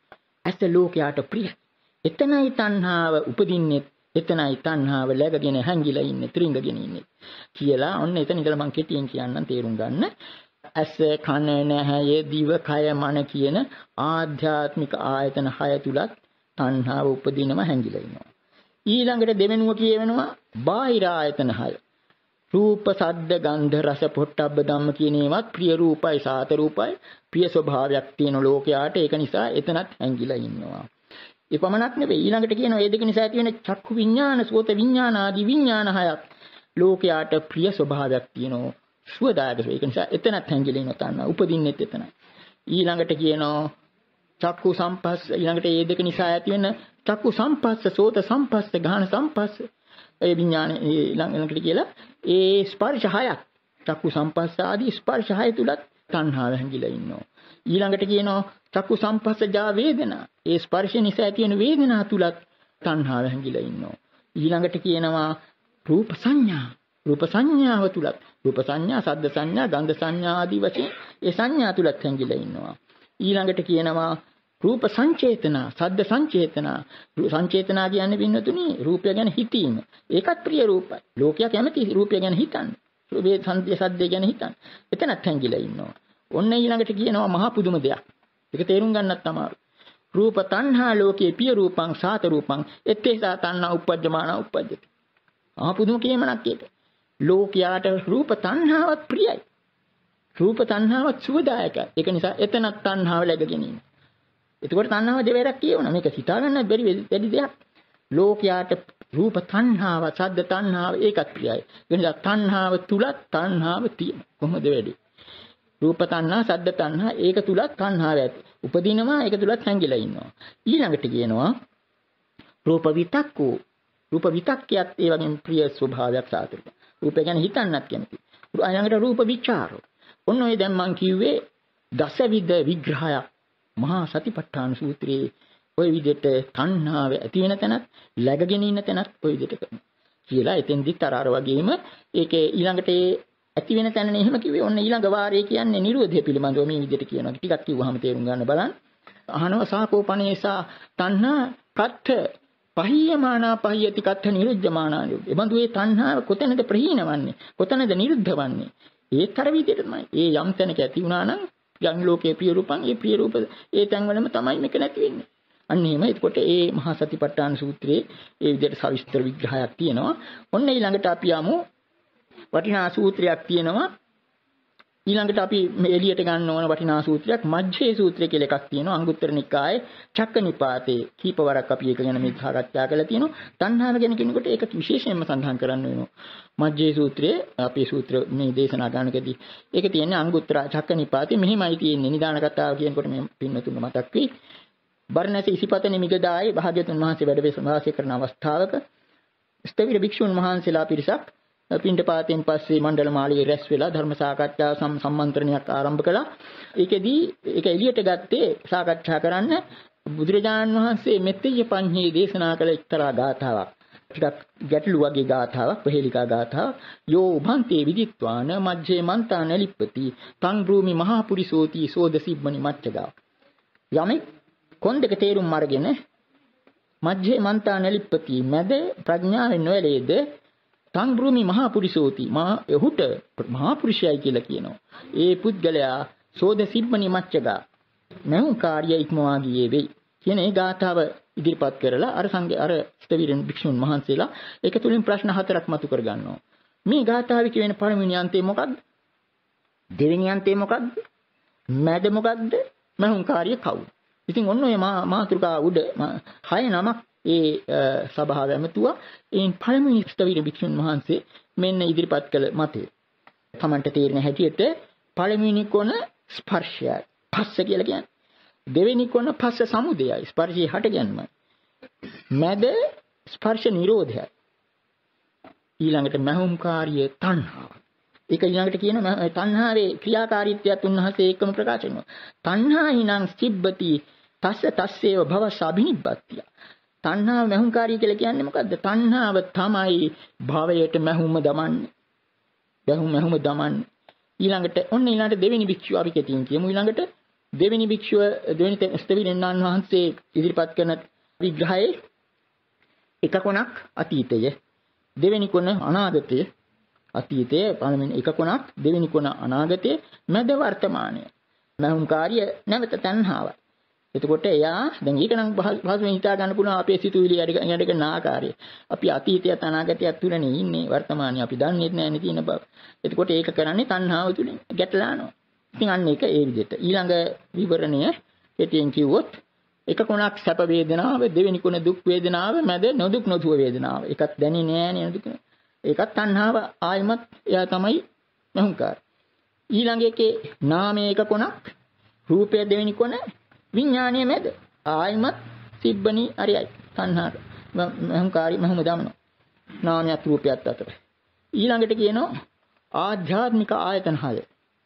ඇස ලෝකයට ප්‍රියයි. එතනයි තණ්හාව උපදින්නේ. එතනයි තණ්හාව läගගෙන හැංගිලා ඉන්නේ, ත්‍රිංගගෙන ඉන්නේ කියලා ඔන්න එතන ඉඳලා මම කෙටියෙන් කියන්නම් තේරුම් ගන්න. ඇස, කන, නැහැය, දිව, කය, මන කියන ආධ්‍යාත්මික ආයතන 6 තුලත් තණ්හාව උපදිනම හැංගිලා ඉන්නවා. ඊළඟට දෙවෙනුව කියවෙනවා බාහිර ආයතන 6. රූප, ශබ්ද, ගන්ධ, රස, පොට්ටබ්බ ධම්ම කියන ඒවාත් ප්‍රිය රූපයි, සාත රූපයි, ප්‍රිය ස්වභාවයක් තියෙන ලෝකයාට ඒක නිසා එතනත් හැංගිලා ඉන්නවා. ඒ පමණක් නෙවෙයි ඊළඟට කියනවා මේ දෙක නිසා ඇති වෙන චක්කු විඥාන, සෝත විඥාන ආදී විඥාන 6ක් ලෝකයාට ප්‍රිය ස්වභාවයක් තියෙනවා. සුවදායක. ඒක නිසා එතනත් හැංගිලා ඉන්න තණ්හා උපදින්නෙත් එතනයි. ඊළඟට කියනවා චක්කු සම්පස්ස ඊළඟට මේ දෙක නිසා ඇති වෙන චක්කු සම්පස්ස, සෝත සම්පස්ස, ගාහන සම්පස්ස ඒ විඥාන ඊළඟට කියලා ඒ ස්පර්ශ 6ක් චක්කු සම්පස්ස ආදී ස්පර්ශ 6 තුලත් තණ්හාව හැංගිලා ඉන්නවා. ඊළඟට කියනවා චක්කු සම්පස්සජා වේදනා. ඒ ස්පර්ශ නිසා ඇති වෙන වේදනා තුලත් තණ්හාව හැංගිලා ඉන්නවා. ඊළඟට කියනවා රූප සංඥා. රූප සංඥාව තුලත් රූප සංඥා, ශබ්ද සංඥා, ගන්ධ සංඥා ආදී වශයෙන් ඒ සංඥා තුලත් හැංගිලා ඉන්නවා. ඊළඟට කියනවා රූප සංචේතනා, ශබ්ද සංචේතනා. සංචේතනා කියන්නේ පින්නතුනි රූපය ගැන හිතීම. ඒකත් ප්‍රිය රූපයි. ලෝකයා කැමති රූපය ගැන හිතන්නේ. රූපේ ශබ්දය ගැන හිතන්නේ. එතනත් හැංගිලා ඉන්නවා. ඔන්න ඊළඟට කියනවා මහා පුදුම දෙයක්. ඒක තේරුම් ගන්නත් අමාරුයි. රූප තණ්හා ලෝකේ පිය රූපං සාත රූපං එත්තේසා තණ්හා උපජ්ජමාන උපජ්ජති. මහා පුදුම කියමනක් ඒක. ලෝකයාට රූප තණ්හාවත් ප්‍රියයි. රූප තණ්හාවත් සුවදායකයි. ඒක නිසා එතනත් තණ්හාව läගගෙන ඉන්නේ. එතකොට තණ්හාව දෙවරක් කියවනවා. මේක හිතා ගන්න බැරි වැඩි දෙයක්. ලෝකයාට රූප තණ්හාව, ශබ්ද තණ්හාව ඒකත් ප්‍රියයි. ඒ නිසා තණ්හාව තුලත් තණ්හාව තියෙනවා. කොහොමද වැඩි? රූප තණ්හා, ශබ්ද තණ්හා ඒක තුලත් තණ්හාව ඇති. උපදිනවා ඒක තුලත් හැංගිලා ඉන්නවා. ඊළඟට කියනවා රූප විතක්කෝ. රූප විතක්කයත් ඒ වගේම ප්‍රිය ස්වභාවයක් සාතුරුයි. රූපය ගැන හිතන්නත් කැමති. ඊළඟට රූප විචාරෝ. ඔන්න ඔය දැන් මම කිව්වේ දසවිධ විග්‍රහයක් මහා සතිපට්ඨාන සූත්‍රයේ ඔය විදිහට තණ්හාව ඇති වෙන තැනත් läගගෙන ඉන්න තැනත් ඔය විදිහට කරනවා. කියලා එතෙන්දිත් අර වගේම ඒකේ ඊළඟට ඇති වෙන තැනනේ එහෙම කිව්වේ. ඔන්න ඊළඟ වාරයේ කියන්නේ නිරෝධය පිළිබඳව මේ විදිහට කියනවා. ටිකක් කිව්වහම තේරුම් ගන්න බලන්න. අහනව සාකෝපනේසා තණ්හා කත්ථ පහියමානා පහියති කත්ථ නිරුද්ධමානා. ඒ බඳු ඒ තණ්හාව කොතැනද ප්‍රහීනවන්නේ? කොතැනද නිරුද්ධවන්නේ? ඒතර විදිහට තමයි. ඒ යම් තැනක ඇති වුණා නම් යම් ලෝකයේ ප්‍රිය රූපං ඒ ප්‍රිය රූප ඒ තැන්වලම තමයි මේක නැති වෙන්නේ. අන්න එහෙම. එතකොට ඒ මහා සතිපට්ඨාන සූත්‍රයේ ඒ විදිහට සවිස්තර විග්‍රහයක් තියෙනවා. ඔන්න ඊළඟට අපි යමු වටිනා සූත්‍රයක් තියෙනවා. ඊළඟට අපි මේ එළියට ගන්න ඕන වටිනා සූත්‍රයක් මජ්ජේ සූත්‍රය කියලා එකක් තියෙනවා. අංගුත්තර නිකායේ චක්කනිපාතේ කීපවරක් අපි ඒක ගැන මේ සාකච්ඡා කරලා තියෙනවා. තණ්හාව ගැන කෙනෙකුට ඒක විශේෂයෙන්ම සඳහන් කරන්න වෙනවා. මජ්ජේ සූත්‍රයේ අපේ සූත්‍ර මේ දේශනා ගන්නකදී ඒක තියෙන්නේ අංගුත්තර චක්කනිපාතේ මෙහෙමයි තියෙන්නේ. නිදාන කතාව කියනකොට මේ පින්නතුන් මතක් වෙයි. බර්ණැස ඉසිපතනේ මිගදායේ භාග්‍යතුන් වහන්සේ වැඩ වාසය කරන අවස්ථාවක ස්ථවිර භික්ෂුන් වහන්සේලා පිරිසක් පිණ්ඩපාතයෙන් පස්සේ මණ්ඩල මාලියේ රැස් වෙලා ධර්ම සාකච්ඡා සම්මන්ත්‍රණයක් ආරම්භ කළා. ඒකෙදී ඒක එළියට ගත්තේ සාකච්ඡා කරන්න බුදුරජාණන් වහන්සේ මෙත්තිය පඤ්ඤේ දේශනා කළ එක්තරා ගාථාවක්. ටිකක් ගැටළු වගේ ගාථාවක්, ප්‍රහේලිකා ගාථාවක්. යෝ උභන්තේ විදිත්වාන මජ්ජේ මන්තාන ලිප්පති තං භූමි මහා පුරිසෝති සෝද සිබ්බනි මච්චගා. යමෙක් කොන් දෙක තේරුම් අරගෙන මජ්ජේ මන්තාන ලිප්පති මැද ප්‍රඥාවෙන් නොයලේද තං භූමි මහා පුරිසෝති එහුට මහා පුරුෂයයි කියලා කියනවා. ඒ පුද්ගලයා සෝද සිබ්බනි මච්චගා නැහු කාර්ය ඉක්මවා ගියේ වෙයි කියන ඒ ගාථාව ඉදිරිපත් කරලා අර ස්ථවිරෙන් භික්ෂුන් වහන්සේලා ඒක තුලින් ප්‍රශ්න 4ක් මතු කර ගන්නවා. මේ ගාථාවේ කියන පළවෙනි අන්තය මොකක්ද? දෙවෙනි අන්තය මොකක්ද? මැද මොකක්ද? මහුන් කාර්ය කවුද? ඉතින් ඔන්න ඔය මාතෘකා උඩ 6 නමක් ඒ සභාව ඇමතුවා. එයින් පළමුවෙනි ස්ථවිර භික්ෂුන් වහන්සේ මෙන්න ඉදිරිපත් කළ මතය. තමන්ට තේරෙන හැටියට පළමුවෙනි කොන ස්පර්ශයයි. පස්ස කියලා කියන්නේ. දෙවෙනි කොන පස්ස සමුදයයි. ස්පර්ශයේ හටගැන්මයි. මැද ස්පර්ශ නිරෝධයයි. ඊළඟට මහුම්කාර්ය තණ්හාව. ඒක ඊළඟට කියන තණ්හාවේ ක්‍රියාකාරීත්වයත් උන්වහන්සේ ඒකම ප්‍රකාශ කරනවා. තණ්හාහිනං සිබ්බති තස්ස තස්සේව භවස්ස අබිනිබ්බත්තිය. තණ්හාව මහුම්කාරී කියලා කියන්නේ මොකද්ද? තණ්හාව තමයි භවයට මහුම දමන්නේ. මහුම දමන්නේ. ඊළඟට දෙවෙනි භික්ෂුව අපි කෙටියෙන් කියමු. ඊළඟට දෙවෙනි භික්ෂුව දෙවෙනි ස්තවිරණන් වහන්සේ ඉදිරිපත් කරන විග්‍රහයේ එක කොනක් අතීතය, දෙවෙනි කොන අනාගතය. අතීතය පළවෙනි එක කොනක්, දෙවෙනි කොන අනාගතය, මැද වර්තමානය. මහුම්කාරිය නැවත තණ්හාවයි. එතකොට එයා දැන් ඊට නම් පහසුවෙන් හිතා ගන්න පුළුවන් අපේ සිතුවිලි යඩ කරන ආකාරය. අපි අතීතයත් අනාගතයත් තුලනේ ඉන්නේ, වර්තමානයේ අපි දන්නේ නැහැ තියෙන බව. එතකොට ඒක කරන්නේ තණ්හාව තුලින් ගැටලානවා. ඉතින් අන්න ඒක ඒ විදිහට. ඊළඟ විවරණය කෙටියෙන් කිව්වොත් එක කොනක් සැප වේදනාව, දෙවෙනි කොන දුක් වේදනාව, මැද නොදුක් නොසුව වේදනාව. ඒකත් දැනෙන්නේ නැහැ නේද? ඒකත් තණ්හාව ආයමත් එයා තමයි මහුම්කාර. ඊළඟ එකේ නාමයේ එක කොනක්, රූපය දෙවෙනි කොන, විඥානීය මැද ආයමත් සිබ්බනි අරියයි තණ්හා මහුම්කාරී මහුම දමන නාමයක් රූපයක් අතර. ඊළඟට කියනවා ආධ්‍යාත්මික ආයතන 6.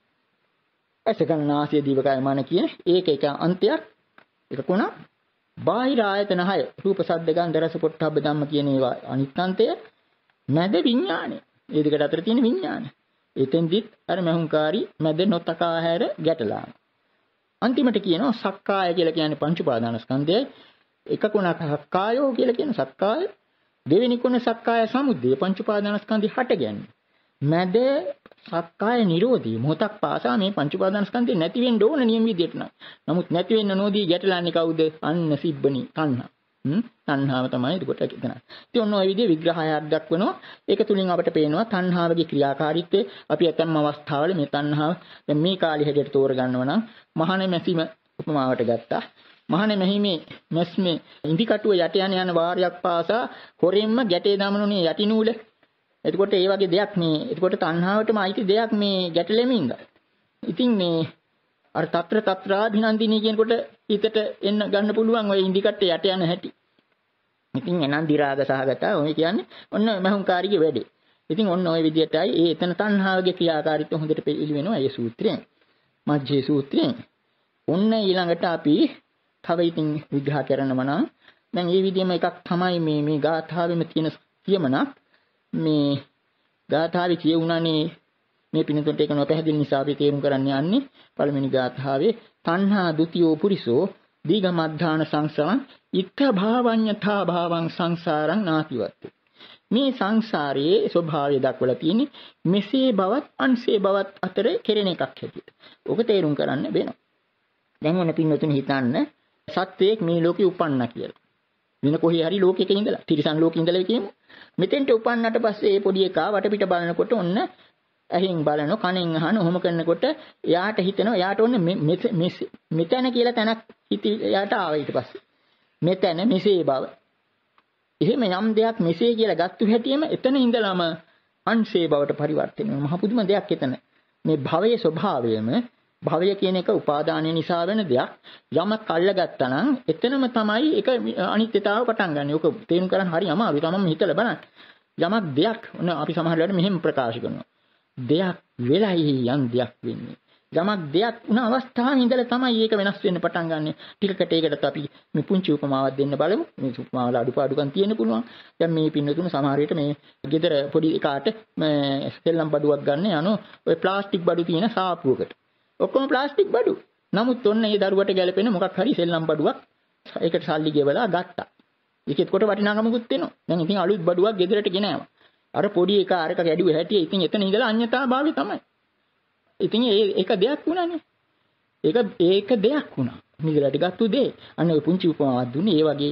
අසකනාසිය දීවකය මන කියන ඒක එක අන්තයක්, එක කොනක්. බාහිර ආයතන 6 රූප ශබ්ද ගන්ධ රස පොට්ටබ්බ ධම්ම කියන ඒවා අනිත්‍යන්තය, මැද විඥානය. මේ දෙකට අතර තියෙන විඥානය. එතෙන්දිත් අර මහුම්කාරී මැද නොතකා හැර ගැටලා. අන්තිමට කියනවා සක්කාය කියලා කියන්නේ පංච උපාදානස්කන්ධයයි. එක කොනක් සක්කායෝ කියලා කියන සක්කාය. දෙවෙනි කොන සක්කාය සමුද්දය පංච උපාදානස්කන්ධي හටගන්නේ. මැද සක්කාය නිරෝධී මොහොතක් පාසා මේ පංච උපාදානස්කන්ධේ නැති වෙන්න ඕන නියම විදියට නෑ. නමුත් නැති වෙන්න නොදී ගැටලන්නේ කවුද? අන්න සිබ්බනි තණ්හා. තණ්හාව තමයි එතකොට එතන. ඉතින් ඔන්න ඔය විදිහේ විග්‍රහයක් දක්වනවා. ඒක තුලින් අපිට පේනවා තණ්හාවගේ ක්‍රියාකාරීත්වය. අපි ඇතැම් අවස්ථාවල මේ තණ්හාව දැන් මේ කාලේ හැටියට තෝරගන්නවා නම් මහාන මැසීම උපමාවට ගත්තා. මහාන මැහිමේ මැස්මේ ඉන්දිකටුව යට යන වාරයක් පාසා හොරෙන්ම ගැටේ දමනුනේ යටි නූල. එතකොට ඒ වගේ දෙයක් මේ එතකොට තණ්හාවටම අයිති දෙයක් මේ ගැටලෙමින්ද. ඉතින් මේ අර తත්‍ර తත්‍රාභිනන්දිනී කියනකොට හිතට එන්න ගන්න පුළුවන් ওই ඉන්දිකට්ටේ යට යන හැටි. ඉතින් එනන්දි රාග සහගත ඔය කියන්නේ ඔන්න මහුම්කාරිගේ වැඩේ. ඉතින් ඔන්න ওই විදිහටයි ඒ එතන තණ්හාවගේ ක්‍රියාකාරීත්වය හොඳට පිළිලි වෙනවා ඒ සූත්‍රයෙන්. මජ්ජේ සූත්‍රයෙන්. ඔන්න ඊළඟට අපි තව ඉතින් විග්‍රහ කරනවා නම් දැන් මේ විදිහම එකක් තමයි මේ ගාථාවෙම තියෙන කියමනක්. මේ ගාථාවේ කියුණානේ මේ පිනතොට ඒක නොපැහැදිලි නිසා අපි තේරුම් කරන්න යන්නේ පළවෙනි ගාථාවේ තණ්හා ဒ ුතියෝ පුරිසෝ දීඝමද්ධාන සංසාරං ඉත්ථ භාවඤ්ඤථා භාවං සංසාරං නාතිවත්ති. මේ සංසාරයේ ස්වභාවය දක්වලා තියෙන්නේ මෙසේ බවත් අන්සේ බවත් අතර කෙරෙන එකක් හැටියට. ඔක තේරුම් කරන්න වෙනවා. දැන් මොන පින්නතුන් හිතන්න සත්වයක් මේ ලෝකේ උපන්නා කියලා. වෙන කොහේ හරි ලෝකයක ඉඳලා තිරිසන් ලෝකේ ඉඳලා කියමු. මෙතෙන්ට උපන්නට පස්සේ මේ පොඩි එකා වටපිට බලනකොට ඔන්න ඇහෙන් බලන කනෙන් අහන ඔහොම කරනකොට එයාට හිතෙනවා එයාට ඔන්න මෙතන කියලා තැනක් එයාට ආවා ඊට පස්සේ. මෙතන මෙසේ බව. එහෙම යම් දෙයක් මෙසේ කියලා ගත්තු හැටියෙම එතන ඉඳලම අන්සේ බවට පරිවර්තන වෙනවා. මහ පුදුම දෙයක් එතන. මේ භවයේ ස්වභාවයම භවය කියන එක උපාදානය නිසා වෙන දෙයක්. යමක් අල්ලගත්තා නම් එතනම තමයි ඒක අනිත්‍යතාව පටන් ගන්න. ඕක තේරුම් ගන්න හරි අමාරුයි. තමම හිතලා බලන්න. යමක් දෙයක් ඔන්න අපි සමහර වෙලාවට මෙහෙම ප්‍රකාශ කරනවා. දෙයක් වෙලයි යම් දෙයක් වෙන්නේ. යමක් දෙයක් උන අවස්ථාවේ ඉඳලා තමයි ඒක වෙනස් වෙන්න පටන් ගන්න. ටිකකට ඒකට අපි මේ පුංචි උපමාවක් දෙන්න බලමු. මේ උපමාවල අඩුපාඩුකම් තියෙන්න පුළුවන්. දැන් මේ පින්නතුන සමහර විට මේ ගෙදර පොඩි එකාට සෙල්ලම් බඩුවක් ගන්න යනවා. ඔය ප්ලාස්ටික් බඩු තියෙන සාප්පුවකට. ඔක්කොම ප්ලාස්ටික් බඩු. නමුත් ඔන්න ඒ දරුවට ගැලපෙන මොකක් හරි සෙල්ලම් බඩුවක් ඒකට සල්ලි ගෙවලා ගත්තා. ඒකෙත් කොට වටිනාකමකුත් වෙනවා. දැන් ඉතින් අලුත් බඩුවක් ගෙදරට ගෙනාවා. අර පොඩි එකා අරක ගැඩුවේ හැටියේ ඉතින් එතන ඉඳලා අඤ්ඤතාභාවය තමයි. ඉතින් ඒක දෙයක් වුණානේ. ඒක දෙයක් වුණා. මිදලට ගත්තු දේ. අන්න ඔය පුංචි උපමාවක් දුන්නේ. ඒ වගේ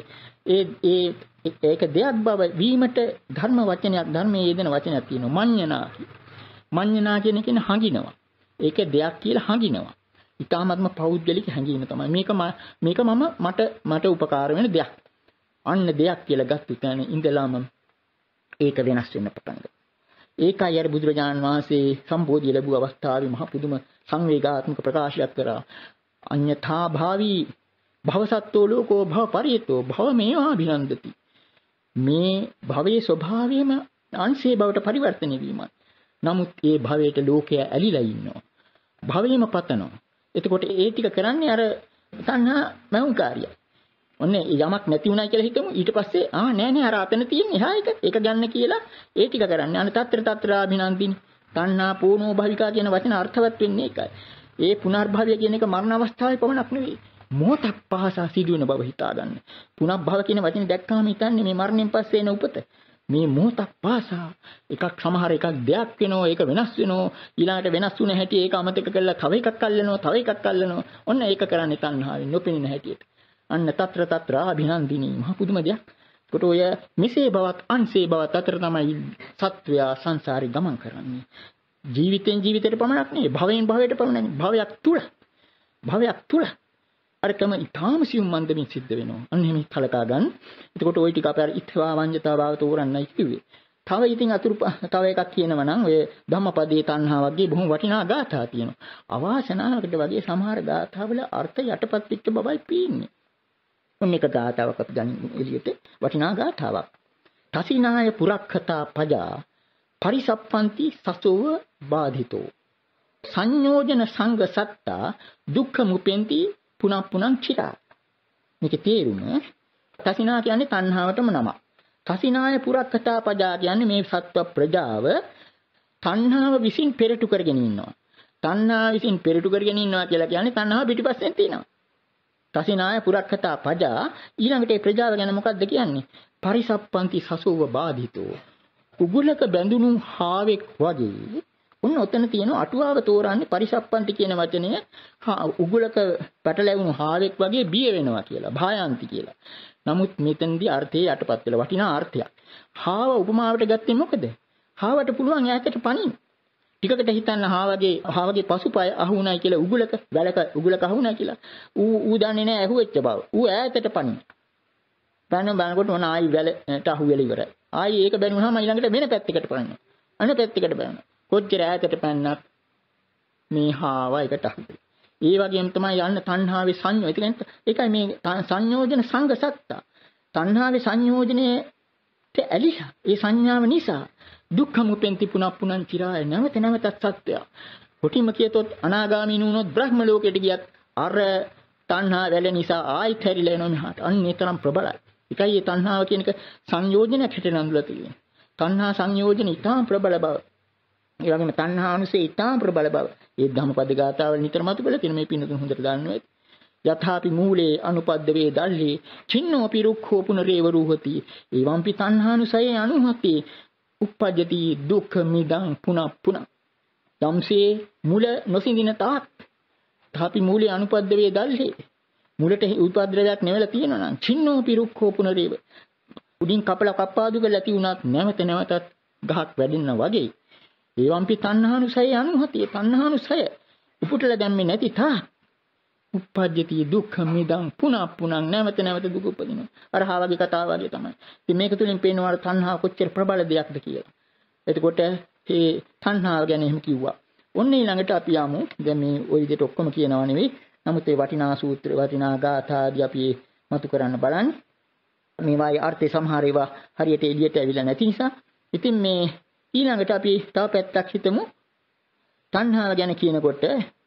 ඒක දෙයක් බව වීමට ධර්ම වචනයක් ධර්මයේ යෙදෙන වචනයක් තියෙනවා. මඤ්ඤණා. මඤ්ඤණා කියන එක හංගිනවා. ඒක දෙයක් කියලා හංගිනවා. ඊටාත්ම පෞද්ගලික හැඟීම තමයි. මේක මට උපකාර වෙන දෙයක්. අන්න දෙයක් කියලා ගත්ත තැන ඉඳලාම ඒක වෙනස් වෙන්න පටන් ගන්නවා. ඒකයි අර බුදුරජාණන් වහන්සේ සම්බෝධිය ලැබුව අවස්ථාවේ මහ පුදුම සංවේගාත්මක ප්‍රකාශයක් කරා. අඤ්ඤථා භාවී භවසත්තෝ ලෝකෝ භව පරියතෝ භව මේවා අභිනන්දති. මේ භවයේ ස්වභාවයම අංශේ බවට පරිවර්තනය වීමයි. නමුත් ඒ භවයට ලෝකය ඇලිලා ඉන්නවා. භවයේම පතනවා. එතකොට ඒ ටික කරන්නේ අර තණ්හා මෞංකාරිය. ඔන්නේ යමක් නැති වුණා කියලා හිතමු. ඊට පස්සේ නෑ අර අතන තියෙන එහා ඒක ගන්න කියලා ඒ ටික කරන්නේ. අන తත්‍ර తත්‍රාභිනන්දිනි. තණ්හා පූර්ණෝ භවිකා කියන වචන අර්ථවත් වෙන්නේ ඒකයි. ඒ පුනර්භවය කියන එක මරණ අවස්ථාවේ පමණක් නෙවෙයි. මොහොතක් පහසා සිදුවෙන බව හිතා ගන්න. පුනර්භව කියන වචනේ දැක්කම හිතන්නේ මේ මරණයෙන් පස්සේ එන උපත. මේ මොහොතක් පහසා එකක් සමහර එකක් දෙයක් වෙනවා, ඒක වෙනස් වෙනවා, ඊළඟට වෙනස් වුණ හැටි ඒක අමතක කරලා තව එකක් අල්ලනවා, තව එකක් අල්ලනවා. ඔන්න ඒක කරන්නේ තණ්හාවෙන් නොපෙනෙන හැටියට. අන්න తත්‍ර తත්‍ර අභිනන්දිනී මහ පුදුම දෙයක්. කොට ඔය මෙසේ බවත් අන්සේ බවත් අතර තමයි සත්වයා සංසාරේ ගමන් කරන්නේ. ජීවිතෙන් ජීවිතයට පමණක් නෙවෙයි, භවයෙන් භවයට පමණක් නෙවෙයි, භවයක් තුල අරකම ඊටාම සියුම් මන්දමින් සිද්ධ වෙනවා. අන්න එහෙම කලකා ගන්න. එතකොට ওই ටික අපේ අර ඉත්වා වංජතා භාව තෝරන්නයි කිව්වේ. තව ඉතින් තව එකක් කියනවා නම් ඔය ධම්මපදයේ තණ්හා වගේ බොහොම වටිනා ගාථා තියෙනවා. අවාසනාවකට වගේ සමහර ගාථාවල අර්ථ යටපත් වෙච්ච බවයි පේන්නේ. මේක ගාථාවක් අපි ගන්න එළියට වටිනා ගාථාවක්. තසිනාය පුරක්ඛතා පජා පරිසප්පන්ති සසෝව බාධිතෝ සංයෝජන සංග සත්තා දුක්ඛ මුපෙන්ති පුනප්පුනං චිරා. මේකේ තේරුම තසිනා කියන්නේ තණ්හාවටම නම. තසිනාය පුරක්ඛතා පජා කියන්නේ මේ සත්ව ප්‍රජාව තණ්හාව විසින් පෙරටු කරගෙන ඉන්නවා. තණ්හාව විසින් පෙරටු කරගෙන ඉන්නවා කියලා කියන්නේ තණ්හාව පිටිපස්සෙන් තියෙනවා. තසිනාය පුරක්ඛතා පජා ඊළඟට ඒ ප්‍රජාව ගැන මොකක්ද කියන්නේ? පරිසප්පන්ති සසෝව බාධිතෝ. උගුලක බැඳුණු හාවෙක් වගේ. ඔන්න ඔතන තියෙන අටුවාව තෝරන්නේ පරිසප්පන්ති කියන වචනය උගුලක පැටලැවුණු හාවෙක් වගේ බිය වෙනවා කියලා. භායන්ති කියලා. නමුත් මෙතනදී අර්ථය යටපත් වෙලා වටිනා අර්ථයක්. හාව උපමාවට ගත්තේ මොකද? හාවට පුළුවන් ඈතට පනින්න. ටිකකට හිතන්න හාවගේ පසුපය අහුණයි කියලා උගුලක අහුණයි කියලා. ඌ දන්නේ නැහැ ඇහුවෙච්ච බව. ඌ ඈතට පනින්න. බලනකොට මොන ආයි වැලට අහුවෙලා ඉවරයි. ආයි ඒක බැනුනහම ඊළඟට වෙන පැත්තකට පනින්න. අන්න පැත්තකට බැලුණා. කොච්චර ඈතට පැන්නත් මේ හාව එකට අහුවෙයි. ඒ වගේම තමයි යන්න තණ්හාවේ සංයෝජන. ඒ කියන්නේ ඒකයි මේ සංයෝජන සංග සත්තා. තණ්හාවේ සංයෝජනයේ ඇලිලා ඒ සංඥාව නිසා දුක්ඛ මුපෙන්ති පුනප්පුනං චිරාය නැවතත් සත්‍යය. කොටිම කියතොත් අනාගාමී නුනොත් බ්‍රහ්ම ලෝකයට ගියත් අර තණ්හා වැල නිසා ආයිත් හැරිලා එනවා මෙහාට. අන්නේ තරම් ප්‍රබලයි. ඒකයි මේ තණ්හාව කියන එක සංයෝජනයක් හිටේ නඳුලා තියෙන්නේ. තණ්හා සංයෝජන ඉතාම ප්‍රබල බව. ඒ වගේම තණ්හා අනුසය ඉතාම ප්‍රබල බව. ඒ ධම්මපද ගාථාවල නිතර මතුවලා තියෙන මේ පින්නතුන් හොඳට දන්නවා ඇති. යථාපි මූලේ අනුපද්දවේ දල්ලි චින්නෝපි රුක්ඛෝ පුනරේව රූහති. එවම්පි තණ්හානුසයේ අනුහති උප්පජ්ජති දුක්ඛ මිදං පුනප්පුන. යම්සේ මුල නොසිඳින තාක් තහපි මූලේ අනුපද්දවේ දල්ලි මුලට උපද්‍රවයක් නෙවලා තියෙනවා නම් චින්නෝපි රුක්ඛෝ පුනරේව උඩින් කප්පාදු කරලා තියුණත් නැවතත් ගහක් වැඩෙන්න වගේ. ඒවම්පි තණ්හානුසය අනුහති. තණ්හානුසය උපුටලා දැම්මේ නැති තා උප්පජ්ජති දුක්ඛ මිදං පුනප්පුනං නැවත දුක උපදිනවා. අර හාවගේ කතාව වගේ තමයි. ඉතින් මේක තුලින් පේනවා තණ්හාව කොච්චර ප්‍රබල දෙයක්ද කියලා. එතකොට මේ තණ්හාව ගැන එහෙම කිව්වා. ඔන්න ඊළඟට අපි යමු. දැන් මේ ওই විදිහට ඔක්කොම කියනවා නෙවෙයි. නමුත් මේ වටිනා සූත්‍ර වටිනා ගාථාදී අපි මතු කරන්න බලන්නේ. මේවායේ අර්ථය සමහර ඒවා හරියට එළියට ඇවිල්ලා නැති නිසා. ඉතින් මේ ඊළඟට අපි තව පැත්තක් හිතමු. තණ්හාව ගැන කියනකොට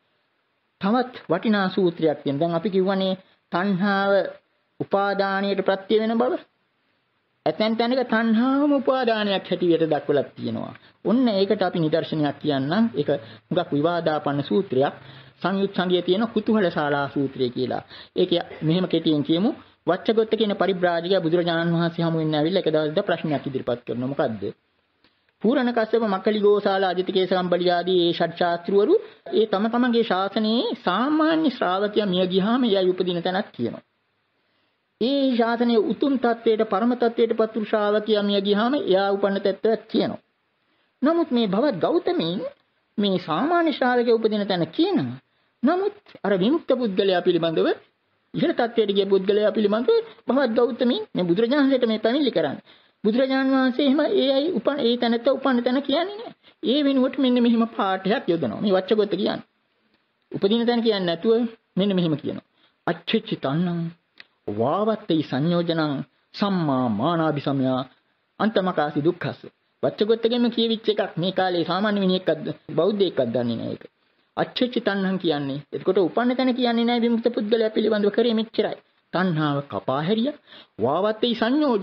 තවත් වටිනා සූත්‍රයක් තියෙනවා. දැන් අපි කියවනේ තණ්හාව උපාදානයට ප්‍රත්‍ය වෙන බව. ඇතැම් තැනක තණ්හාවම උපාදානයක් හැටියට දක්වලා තියෙනවා. ඔන්න ඒකට අපි නිදර්ශනයක් කියන්නම්. ඒක මුගක් විවාදාපන්න සූත්‍රයක්. සංයුත් සංගයේ තියෙන කුතුහල ශාලා සූත්‍රය කියලා. ඒක මෙහෙම කෙටියෙන් කියමු. වච්චගොත්ත කියන පරිබ්‍රාජකයා බුදුරජාණන් වහන්සේ හමු වෙන්න ඇවිල්ලා එක දවසක් ප්‍රශ්නයක් ඉදිරිපත් කරනවා. මොකද්ද? පූරණ කස්සප මක්කලි ගෝසාල අජිතකේස කම්බලි ආදී ඒ ෂඩ් ශාස්ත්‍රවරු ඒ තම තමන්ගේ ශාසනයේ සාමාන්‍ය ශ්‍රාවකයා මිය ගියාම එයයි උපදින තැනක් කියනවා. ඒ ශාසනයේ උතුම් තත්වයට පරම තත්වයට පත්තු ශ්‍රාවකයා මිය ගියාම එයා උපන්න තත්වයක් කියනවා. නමුත් මේ භවත් ගෞතමීන් මේ සාමාන්‍ය ශ්‍රාවකයා උපදින තැන කියනවා. නමුත් අර විමුක්ත පුද්ගලයා පිළිබඳව ඉහළ තත්වයට ගිය පුද්ගලයා පිළිබඳව භවත් ගෞතමීන් මේ බුදුරජාණන්ට මේ පැමිණිලි කරන්නේ. බුදුරජාණන් වහන්සේ එහෙම ඒ තැනට උපන්න තැන කියන්නේ නැහැ. ඒ වෙනුවට මෙන්න මෙහෙම පාඩයක් යොදනවා. මේ වච්චගොත්ත කියන්නේ. උපදින තැන කියන්නේ නැතුව මෙන්න මෙහෙම කියනවා. අච්චච්චිතන්නං වාවත්තේ සංයෝජනං සම්මා මානාபிසමයා අන්තමකාසි දුක්ඛස්ස. වච්චගොත්තගෙම කියවිච්ච එකක් මේ කාලේ සාමාන්‍ය මිනිහෙක්වත් බෞද්ධයෙක්වත් දන්නේ නැහැ ඒක. අච්චච්චිතන්නං කියන්නේ. එතකොට උපන්න තැන කියන්නේ නැහැ විමුක්ත පුද්ගලයා පිළිබඳව කරේ මෙච්චරයි. තණ්හාව කපා හැරියා. වාවත්තේ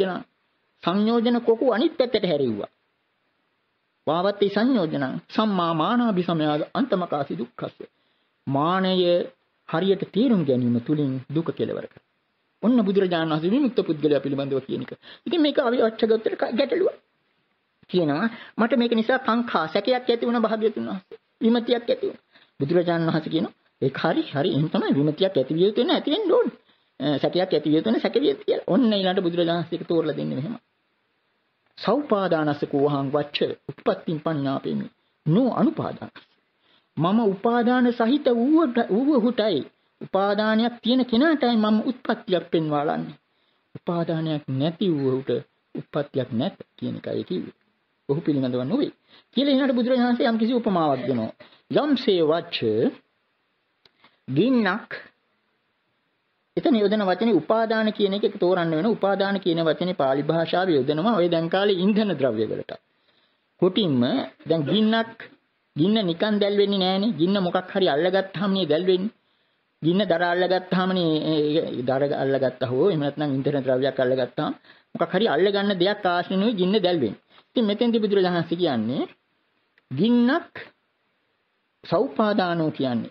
සංයෝජන කොකු අනිත් පැත්තට හැරෙව්වා. වාවත්තේ සංයෝජනං සම්මා මානාபிසමයා අන්තමකාසි දුක්ඛස්ස. මානය හරියට තේරුම් ගැනීම තුලින් දුක කෙලවර කරනවා. ඔන්න බුදුරජාණන් වහන්සේ විමුක්ත පුද්ගලයා පිළිබඳව කියන එක. ඉතින් මේක අවිවච්ඡගතට ගැටලුවක්. කියනවා මට මේක නිසා සංඛා සැකයක් ඇති වුණ භාග්‍යතුන් වහන්සේ. විමතියක් ඇති වුණා. බුදුරජාණන් වහන්සේ කියනවා ඒක හරි එහෙනම් තමයි විමතියක් ඇති විය යුතු නැති වෙන්න ඕනේ. සැකයක් ඇති විය යුතු නැ සැක විය යුතු කියලා. ඔන්න ඊළඟට බුදුරජාණන් වහන්සේ ඒක තෝරලා දෙන්නේ මෙහෙම. සෞපාදානස්ස කෝහං වච්ච උප්පත්තිම් පඤ්ඤාපේමි. නෝ අනුපාදානස්ස. මම උපාදාන සහිත වූහුටයි උපාදානයක් තියෙන කෙනාටයි මම උත්පත්තියක් පෙන්වාලන්නේ. උපාදානයක් නැති වූහුට උත්පත්තියක් නැත කියන එකයි කිව්වේ. ඔහු පිළිගන්නව නෙවෙයි. කියලා ඊළඟට බුදුරජාණන් වහන්සේ යම් කිසි උපමාවක් දෙනවා. යම්සේ වච්ච ගින්නක් එතන යොදන වචනේ උපාදාන කියන එක තෝරන්න වෙන. උපාදාන කියන වචනේ pāli භාෂාවේ යොදනවා ඔය දැන් කාලේ ඉන්ධන ද්‍රව්‍ය වලට. කොටින්ම දැන් ගින්න නිකන් දැල් වෙන්නේ නැහනේ. ගින්න මොකක් හරි අල්ලගත්තාම නේ දැල් වෙන්නේ. ගින්න දර අල්ලගත්තාම නේ දර අල්ලගත්තා හෝ එහෙම නැත්නම් ඉන්ධන ද්‍රව්‍යයක් අල්ලගත්තාම මොකක් හරි අල්ලගන්න දෙයක් ආශ්‍රයනේ ගින්න දැල් වෙන්නේ. ඉතින් මෙතෙන්දී බුදුරජාණන් වහන්සේ කියන්නේ ගින්නක් සෞපාදානෝ කියන්නේ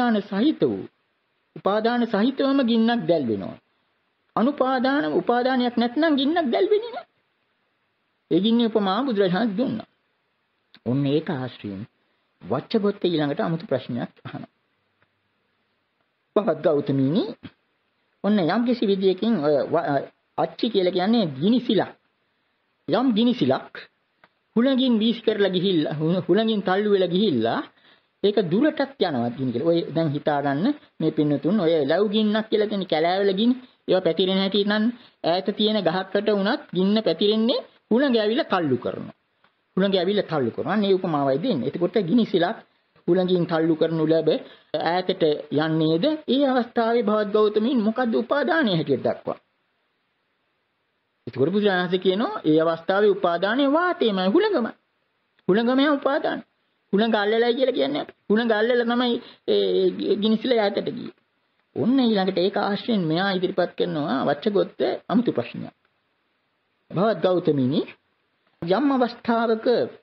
උපාදාන සහිතවම ගින්නක් දැල් වෙනවා. උපාදානයක් නැත්නම් ගින්නක් දැල් වෙන්නේ නැහැ. ඒ ගින්නේ උපමා බුදුරජාණන් දුන්නා. ඔන්න ඒක ආශ්‍රයෙන් වච්චගොත්ත ඊළඟට අමුතු ප්‍රශ්නයක් අහනවා. බවත් ගෞතමීනි ඔන්න යම් කිසි විදියකින් අච්චි කියලා කියන්නේ ගිනිසිලක්. යම් ගිනිසිලක් හුලඟින් වීසි කරලා ගිහිල්ලා හුලඟින් තල්ලු වෙලා ගිහිල්ලා ඒක දුරටත් යනවා ගිනි කියලා. ඔය දැන් හිතා ගන්න මේ පින්නතුන් ඔය ලව් ගින්නක් කියලා තියෙන කැලෑවල ගිනි ඒවා පැතිරෙන හැටි නම් ඈත තියෙන ගහකට වුණත් ගින්න පැතිරෙන්නේ හුලඟ ඇවිල්ලා තල්ලු කරනවා. අනේ උපමාවයි දෙන්නේ. එතකොට ගිනිසිලක් හුලඟින් තල්ලු කරනු ලැබ ඈතට යන්නේද? ඒ අවස්ථාවේ භවත් ගෞතමීන් මොකද්ද උපාදානය හැටියට දක්වන්නේ? එතකොට බුදුරජාණන් කියනවා ඒ අවස්ථාවේ උපාදානයේ වාතේමයි හුලඟමයි උපාදාන. හුලඟ අල්ලලයි කියලා කියන්නේ අපි. හුලඟ අල්ලලා තමයි ඒ ගිනිසිල ඈතට ගියේ. ඔන්න ඊළඟට ඒක ආශ්‍රයෙන් මෙයා ඉදිරිපත් කරනවා වච්චගොත්ත අමුතු ප්‍රශ්නයක්. භවත් ගෞතමීනි යම් අවස්ථාවක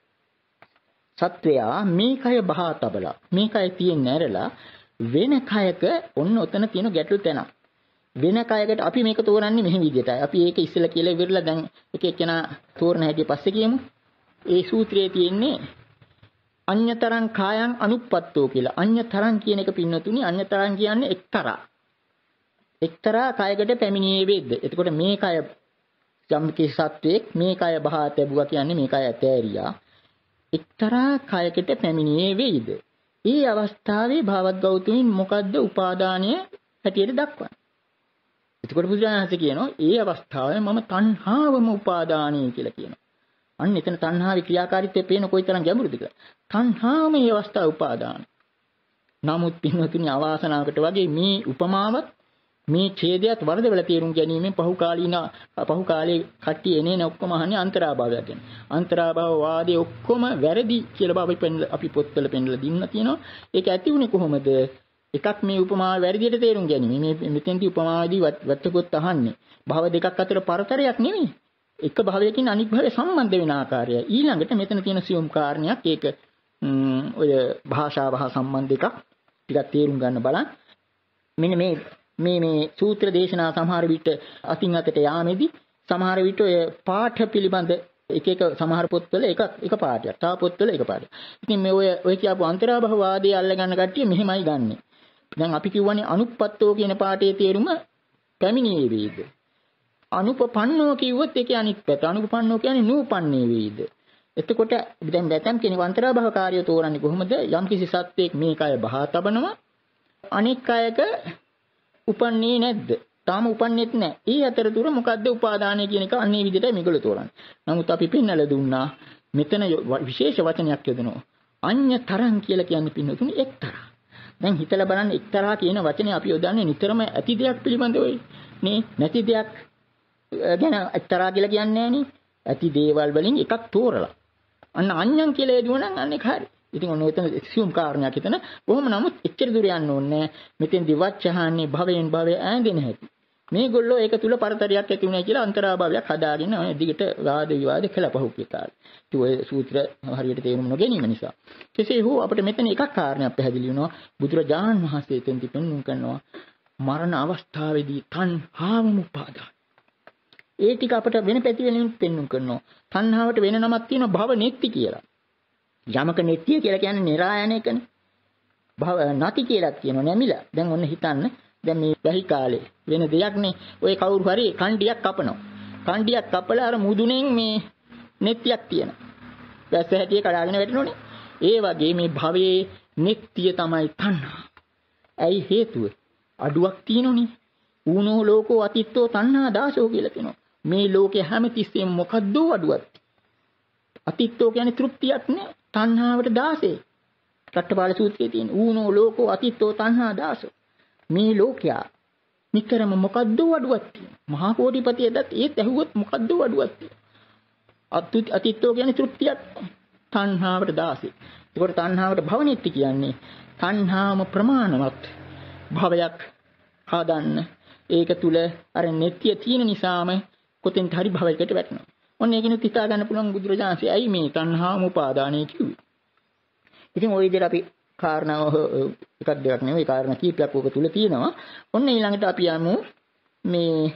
සත්වයා මේ කය බහා තබලා මේ කය තියෙන්නේ ඇරලා වෙන කයක ඔන්න ඔතන තියෙන ගැටලු තැනක්. වෙන කයකට අපි මේක තෝරන්නේ මෙහෙම විදිහටයි. අපි ඒක ඉස්සෙල්ලා කියලා ඉවරලා දැන් එක එක්කෙනා තෝරන හැටි පස්සේ කියමු. ඒ සූත්‍රයේ තියෙන්නේ අඤ්‍යතරං කායං අනුප්පත්තෝ කියලා. අඤ්‍යතරං කියන එක පින්නතුනි අඤ්‍යතරං කියන්නේ එක්තරා කයකට පැමිණියේ වේද. එතකොට මේ කය යම් කිසි සත්වයක් මේ කය බහා තැබුවා කියන්නේ මේ කය ඇතෑරියා. එක්තරා කයකට පැමිණියේ වේද. ඒ අවස්ථාවේ භාවත් ගෞතමීන් මොකද්ද උපාදානය හැටියට දක්වන්නේ. එතකොට බුදුරජාණන් කියනවා ඒ අවස්ථාවේ මම තණ්හාවම උපාදානයි කියලා කියනවා. අන්න එතන තණ්හාවේ ක්‍රියාකාරීත්වය පේන කොයිතරම් ගැඹුරුද කියලා. තණ්හාවම මේ අවස්ථාව උපාදාන. නමුත් පින්වතුනි අවාසනාවකට වගේ මේ උපමාවත් මේ ඡේදයත් වරදවල තේරුම් ගැනීමෙන් පහු කාලේ කට්ටිය එනේන ඔක්කොම අහන්නේ අන්තරාභාවයක් ගැන. අන්තරාභාව වාදයේ ඔක්කොම වැරදි කියලා අපි පොත්වල පෙන්නලා දින්න තියෙනවා. ඒක ඇති උනේ කොහොමද? එකක් මේ උපමාව වැරදියට තේරුම් ගැනීම. මේ මෙතෙන්දී උපමාවේදී වත්තකොත් අහන්නේ භව දෙකක් අතර පරතරයක් නෙමෙයි. එක භවයකින් අනිත් භවය සම්බන්ධ වෙන ආකාරය. ඊළඟට මෙතන තියෙන සියුම් කාරණයක් ඒක ඔය භාෂාව හා සම්බන්ධ එකක්. ටිකක් තේරුම් ගන්න බලන්න. මෙන්න මේ සූත්‍ර දේශනා සමහර විට අතින් අතට යාමේදී සමහර විට ඔය පාඨ පිළිබඳ එක සමහර පොත්වල එක පාඩයක්. තව පොත්වල එක පාඩයක්. ඉතින් මේ ඔය කියපු අන්තරාභව වාදයේ අල්ල ගන්න කට්ටිය මෙහෙමයි ගන්නෙ. දැන් අපි කියවනේ අනුප්පත්තෝ කියන පාඨයේ තේරුම පැමිණියේ වේද. අනුපපන්නෝ කිව්වොත් ඒකේ අනිත් පැත්ත. අනුපපන්නෝ කියන්නේ නූපන්නේ වේද. එතකොට දැන් දැතම් කියන අන්තරාභව කාර්යය තෝරන්නේ කොහොමද? යම්කිසි සත්‍යයක් මේ කය බහා තබනවා අනෙක් කයක උපන්නේ නැද්ද? තාම උපන්නේත් නැහැ. ඒ අතරතුර මොකද්ද උපාදානය කියන එක අන්නේ විදිහට මේගොල්ලෝ තෝරන්නේ. නමුත් අපි පෙන්නලා දුන්නා මෙතන විශේෂ වචනයක් යොදනවා. අඤ්‍යතරං කියලා කියන්නේ පින්නතුනි එක්තරා. දැන් හිතලා බලන්න එක්තරා කියන වචනේ අපි යොදන්නේ නිතරම ඇති දෙයක් පිළිබඳවයි. නේ නැති දෙයක් ගැන එක්තරා කියලා කියන්නේ නැහනේ. ඇති දේවල් වලින් එකක් තෝරලා. අන්න අඤ්ඤං කියලා යදුවනම් අන්න ඒක හරි. ඉතින් ඔන්න එතන සියුම් කාරණයක් හිතන කොහොම නමුත් එච්චර දුර යන්න ඕනේ. මෙතෙන් දිවච්චහන්නේ භවයෙන් භවය ඈඳෙන හැටි. මේගොල්ලෝ ඒක තුල පරතරයක් ඇති වුණා කියලා අන්තරාභාවයක් හදාගෙන ඔය දිගට වාද විවාද කළා පහුගිය කාලේ. ඉතින් ඔය සූත්‍ර හරියට තේරුම් නොගැනීම නිසා. කෙසේ හෝ අපිට මෙතන එකක් කාරණයක් පැහැදිලි වෙනවා. බුදුරජාණන් වහන්සේ එතෙන්දි පෙන්වුම් කරනවා මරණ අවස්ථාවේදී තණ්හාවම උපාදාන. ඒ ටික අපිට වෙන පැති වෙනින් පෙන්වුම් කරනවා. තණ්හාවට වෙන නමක් තියෙනවා භව නෙත්ති කියලා. යමක නෙත්තිය කියලා කියන්නේ නිරායන එකනේ. භව නැති කියලා කියනවා නැමිලා. දැන් ඔන්න හිතන්න දැන් මේ බැහි කාලේ වෙන දෙයක් නේ. ඔය කවුරු හරි කණ්ඩියක් කපනවා. කණ්ඩියක් කපලා අර මුදුනෙන් මේ නෙත්තියක් තියෙනවා. වැස්ස හැටියේ කඩාගෙන වැටෙනෝනේ. ඒ වගේ මේ භවයේ නෙත්තිය තමයි තණ්හා. ඇයි හේතුව? අඩුවක් තියෙනෝනේ. ඌනෝ ලෝකෝ අතිත්තෝ තණ්හා දාසෝ කියලා කියනවා. මේ ලෝකේ හැමතිස්සෙම මොකද්ද අඩුවක්? අතිත්තෝ කියන්නේ තෘප්තියක් නේ. තණ්හාවට දාසේ. රට්ටපාල සූත්‍රයේ තියෙන ඌනෝ ලෝකෝ අතිත්තෝ තණ්හා දාසෝ. මේ ලෝකයා නිතරම මොකද්ද අඩුවක් තියෙනවා. මහා කෝටිපතියදත් ඒත් ඇහුවොත් මොකද්ද අඩුවක් තියෙනවා. අතිත්තෝ කියන්නේ තෘප්තියක්. තණ්හාවට දාසේ. ඒකට තණ්හාවට භවනිත්‍ය කියන්නේ තණ්හාම ප්‍රමාණවත් භවයක් හදන්න. ඒක තුල අර නිත්‍ය තියෙන නිසාම කොතෙන්ද හරි භවයකට වැටෙනවා. ඔන්න ඒකිනුත් හිතා ගන්න පුළුවන් බුදුරජාණන්සේ ඇයි මේ තණ්හාම උපාදානය කිව්වේ. ඉතින් ওই විදිහට අපි කාරණාව එකක් දෙකක් නෙවෙයි කාරණා කීපයක් ඔක තුල තියෙනවා. ඔන්න ඊළඟට අපි යමු මේ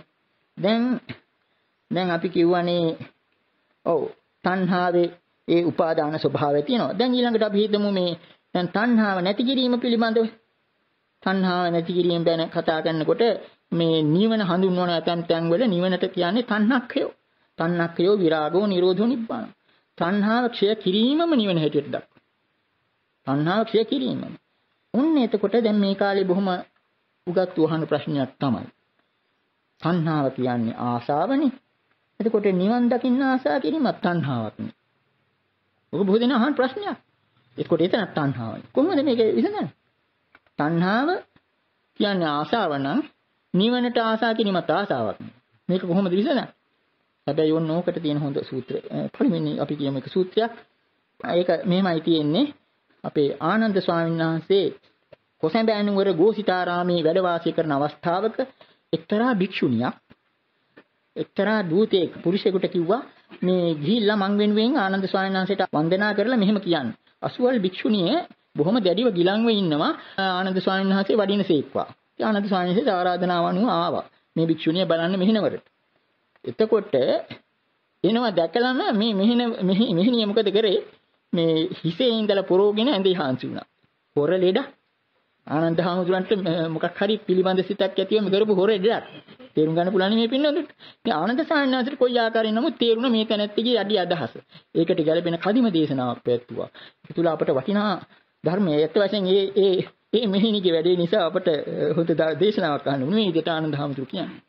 දැන් අපි කියවනේ ඔව් තණ්හාවේ ඒ උපාදාන ස්වභාවය තියෙනවා. දැන් ඊළඟට අපි හිතමු මේ දැන් තණ්හාව නැති කිරීම පිළිබඳව. තණ්හාව නැති කිරීම ගැන කතා කරනකොට මේ නිවන හඳුන්වන ඇතැම් තැන්වල නිවනට කියන්නේ තණ්හක්ඛයෝ. තණ්හක්ඛයෝ විරාගෝ නිරෝධෝ නිබ්බාන. තණ්හාව ක්ෂය කිරීමම නිවන හැටියට දක්වනවා. තණ්හාව ක්ෂය කිරීම. ඔන්න එතකොට දැන් මේ කාලේ බොහොම උගත් වහන ප්‍රශ්නයක් තමයි. තණ්හාව කියන්නේ ආශාවනේ. එතකොට නිවන් දකින්න ආශා කිරීමත් තණ්හාවක් නේ. ඔක බොහෝ දෙනා අහන ප්‍රශ්නයක්. එතකොට එතන තණ්හාවයි. කොහොමද මේක විසඳන්නේ? තණ්හාව කියන්නේ ආශාව නම් නිවනට ආශා කිරීමත් ආශාවක් නේ. මේක කොහොමද විසඳන්නේ? හැබැයි ඔන්න ඕකට තියෙන හොඳ සූත්‍රය. පළවෙනි අපි කියමු එක සූත්‍රයක්. ඒක මෙහෙමයි තියෙන්නේ. අපේ ආනන්ද ස්වාමීන් වහන්සේ කොසඹෑ නුවර ගෝසිතාරාමේ වැඩ වාසය කරන අවස්ථාවක එක්තරා භික්ෂුණියක් එක්තරා දූතෙක් පුරුෂයෙකුට කිව්වා මේ ගිහිල්ලා මං වෙනුවෙන් ආනන්ද ස්වාමීන් වහන්සේට වන්දනා කරලා මෙහෙම කියන්න. අසුවල් භික්ෂුණිය බොහොම දැඩිව ගිලන්ව ඉන්නවා ආනන්ද ස්වාමීන් වහන්සේ වඩිනසේක්වා. ඉතින් ආනන්ද ස්වාමීන් වහන්සේ ආරාධනාව අනුව ආවා. මේ භික්ෂුණිය බලන්න මෙහිනවරට. එතකොට එනවා දැකලම මේ මෙහිනිය මොකද කරේ? මේ හිසේ ඉඳලා පොරෝගෙන ඇඳේ හාන්සි වුණා. හොර ලෙඩ ආනන්ද හාමුදුරන්ට මොකක් හරි පිළිබඳ සිතක් ඇතිවම කරපු හොර ලෙඩක්. තේරුම් ගන්න පුළුවන් මේ පින්නොත්. ඉතින් ආනන්ද සාන්නාසට කොයි ආකාරයෙන් නමුත් තේරුණා මේ තැනැත්තගේ අඩි අදහස. ඒකට ගැළපෙන කදිම දේශනාවක් පැවැත්තුවා. ඒ තුල අපට වටිනා ධර්මයේ ඇත්ත වශයෙන් ඒ මෙහිණිගේ වැඩේ නිසා අපට හොඳ දේශනාවක් අහන්න උනේ. මේ විදිහට ආනන්ද හාමුදුරු කියන්නේ.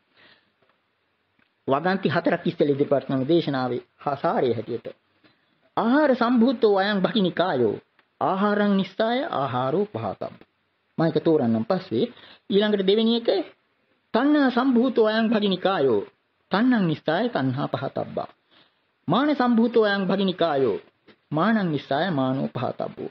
වගන්ති 4ක් ඉස්සෙල්ලා ඉදිරිපත් කරන දේශනාවේ සාරය හැටියට ආහාර සම්භූතෝ අයං භකිනිකායෝ ආහාරං නිස්සාය ආහාරෝ පහතම්. මම ඒක තෝරන්නම් පස්සේ ඊළඟට දෙවෙනි එක තණ්හා සම්භූතෝ අයං භකිනිකායෝ තණ්හං නිස්සාය තණ්හා පහතබ්බා. මාන සම්භූතෝ අයං භකිනිකායෝ මානං නිස්සාය මානෝ පහතබ්බෝ.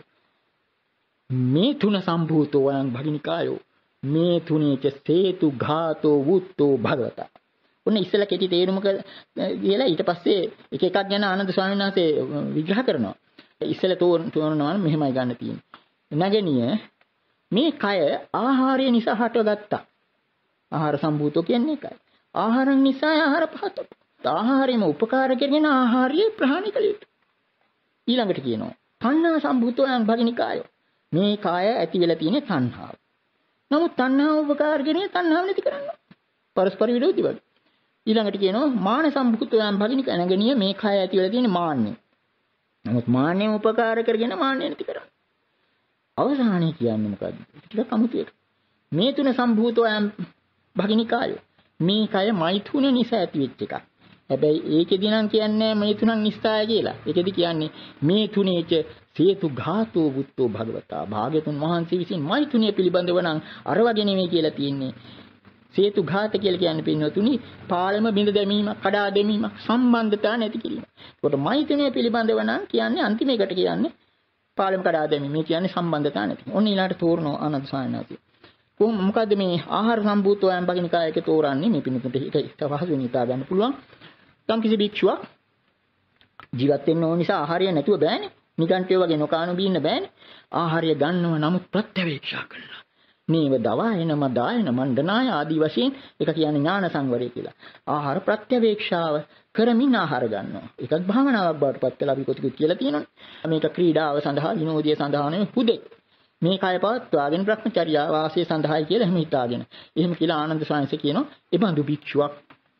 මේ තුන සම්භූතෝ අයං භකිනිකායෝ මේ තුනේච සේතු ඝාතෝ වුත්තෝ භගවතා. ඔන්න ඉස්සෙල්ලා කෙටි තේරුම කියලා ඊට පස්සේ එක එකක් ගැන ආනන්ද ස්වාමීන් වහන්සේ විග්‍රහ කරනවා. ඉස්සෙල්ලා තෝරනවා මෙහෙමයි ගන්න තියෙන්නේ. නැගණිය මේ කය ආහාරය නිසා හටගත්තා. ආහාර සම්භූතෝ කියන්නේ ඒකයි. ආහාරං නිසා ආහාර පහත. ආහාරයම උපකාර කරගෙන ආහාරය ප්‍රහාණය කළ යුතුයි. ඊළඟට කියනවා තණ්හා සම්භූතෝ යං භගිනිකායෝ. මේ කය ඇති වෙලා තියෙන තණ්හාව. නමුත් තණ්හාව උපකාර කරගෙන තණ්හාව නැති කරන්න. පරස්පර විරෝධී වගේ. ඊළඟට කියනවා මාන සම්භූතෝ යං භගිනිකාය නැගණිය මේ කය ඇති වෙලා තියෙන මාන්නේ. නමුත් මාන්නේ උපකාර කරගෙන මාන්නේ නැති කරන්න. අවසානයේ කියන්නේ මොකද්ද? ටිකක් අමුතු එක. මේ තුන සම්භූතෝ යම් භගිනිකාය. මේ කය මෛතුන නිසා ඇති වෙච්ච එකක්. හැබැයි ඒකෙදි නම් කියන්නේ මේ තුනක් නිස්සාය කියලා. ඒකෙදි කියන්නේ මේ තුනේච සේතු ඝාතෝ වුත්තෝ භගවතා. භාග්‍යතුන් වහන්සේ විසින් මෛතුනිය පිළිබඳව නම් අර වගේ නෙමෙයි කියලා තියෙන්නේ. සේතු ඝාත කියලා කියන්නේ පින්වතුනි පාලම බිඳ දැමීමක්, කඩා දැමීමක්, සම්බන්ධතා නැති කිරීම. ඒකට මෛතුනිය පිළිබඳව නම් කියන්නේ අන්තිම එකට කියන්නේ පාලම කඩා දැමීම. මේ කියන්නේ සම්බන්ධතා නැති. ඔන්න ඊළාට තෝරනවා ආනන්ද සායනාති. මොකද්ද මේ ආහාර සම්භූතෝයන් බගිනිකායක තෝරන්නේ මේ පින්නතුන්ට ඒක පහසුවෙන් හිතා ගන්න පුළුවන්. තම් කිසි භික්ෂුවක් ජීවත් වෙන්න ඕන නිසා ආහාරය නැතුව බෑනේ. නිකන්ටේ වගේ නොකානු බීන්න බෑනේ. ආහාරය ගන්නව නමුත් ප්‍රත්‍යවේක්ෂා කරනවා. මේව දවායන මදායන මණ්ඩනාය ආදී වශයෙන් ඒක කියන්නේ ඥාන සංවරය කියලා. ආහාර ප්‍රත්‍යවේක්ෂාව කරමින් ආහාර ගන්නවා. ඒකත් භාවනාවක් බවට පත් වෙලා අපි කොටිකුත් කියලා තියෙනවනේ. මේක ක්‍රීඩාව සඳහා විනෝදයේ සඳහා නෙවෙයි හුදෙක්. මේ කය පවත්වාගෙන භ්‍රමචර්යා වාසයේ සඳහායි කියලා එහෙම හිතාගෙන. එහෙම කියලා ආනන්ද ස්වාමීන් කියනවා. ඒ බඳු භික්ෂුවක්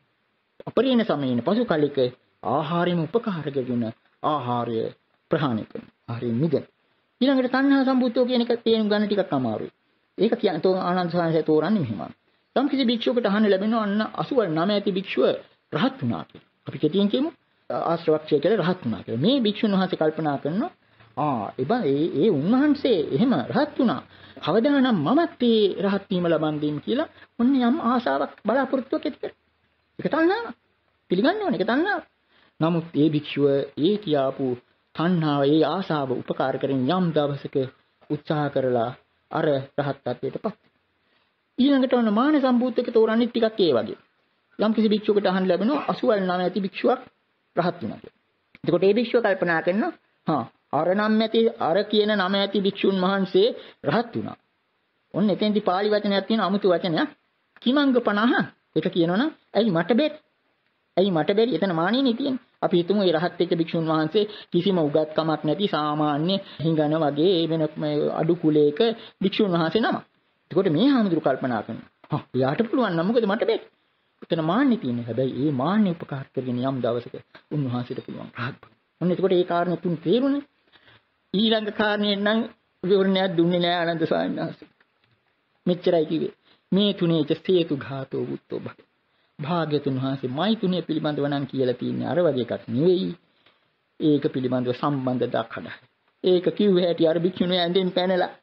අපරිණ සමයේන පසු කලික ආහාරෙම උපකාරකගෙන ආහාරය ප්‍රහාණය කරනවා. ආහාරයෙන් මිදෙන. ඊළඟට තණ්හා සම්බුද්ධෝ කියන එක තේරුම් ගන්න ටිකක් අමාරුයි. ඒක කියන්නේ තෝ ආනන්ද ස්වාමීන් තෝරන්නේ මෙහෙමයි. සම් කිසි භික්ෂුවකට අහන්න ලැබෙනවා අන්න 89 ඇති භික්ෂුව රහත් වුණා කියලා. අපි කෙටියෙන් කියමු ආශ්‍රවක්ෂය කියලා රහත් වුණා කියලා. මේ භික්ෂුන් වහන්සේ කල්පනා කරනවා ඒ උන්වහන්සේ එහෙම රහත් වුණා. කවදානම් මමත් ඒ රහත් වීම ලබන් දෙන්න කියලා ඔන්න යම් ආශාවක් බලාපොරොත්තුවක් ඇති කරා. ඒක තණ්හාව. පිළිගන්න ඕනේ ඒක තණ්හාව. නමුත් ඒ භික්ෂුව ඒ කියාපු තණ්හාව ඒ ආශාව උපකාර කරගෙන යම් දවසක උත්සාහ කරලා අර රහත් ත්වයටපත්. ඊළඟට ඔන්න මාන සම්භූතක තෝරන්නේ ටිකක් ඒ වගේ. යම් කිසි භික්ෂුවකට අහන්න ලැබෙනවා 89 ඇති භික්ෂුවක් රහත් වුණා කියලා. එතකොට ඒ භික්ෂුව කල්පනා කරනවා අර කියන නම ඇති භික්ෂුන් වහන්සේ රහත් වුණා. ඔන්න එතෙන්දී පාලි වචනයක් තියෙන අමුතු වචනයක් කිමංග 50. ඒක කියනවනම් ඇයි මට බැරි? ඇයි මට බැරි? එතන මානෙනේ තියෙන්නේ. අපි හිතමු මේ රහත් වෙච්ච භික්ෂුන් වහන්සේ කිසිම උගත්කමක් නැති සාමාන්‍ය හිඟන වගේ වෙන අඩු කුලයක භික්ෂුන් වහන්සේ නම. එතකොට මේ හාමුදුරු කල්පනා කරනවා. එයාට පුළුවන් නම් මොකද මට බැරි? එතන මාන්නේ තියෙන්නේ. හැබැයි මේ මාන්නේ උපකාර කරගෙන යම් දවසක උන්වහන්සේට පුළුවන් රහත් වෙන්න. ඔන්න එතකොට ඒ කාරණේ තුන් තේරුණේ. ඊළඟ කාරණේ නම් විවරණයක් දුන්නේ නෑ ආනන්ද ස්වාමීන් වහන්සේ. මෙච්චරයි කිව්වේ. මේ තුනේච හේතු ඝාතෝ වුත්තෝ බක. භාග්‍යතුන් වහන්සේ මයි තුනේ පිළිබඳව නම් කියලා තියෙන්නේ අර වගේ එකක් නෙවෙයි. ඒක පිළිබඳව සම්බන්ධ දක්වනවා. ඒක කිව්වේ හැටි අර භික්ෂුණිය ඇඳෙන් පැනලා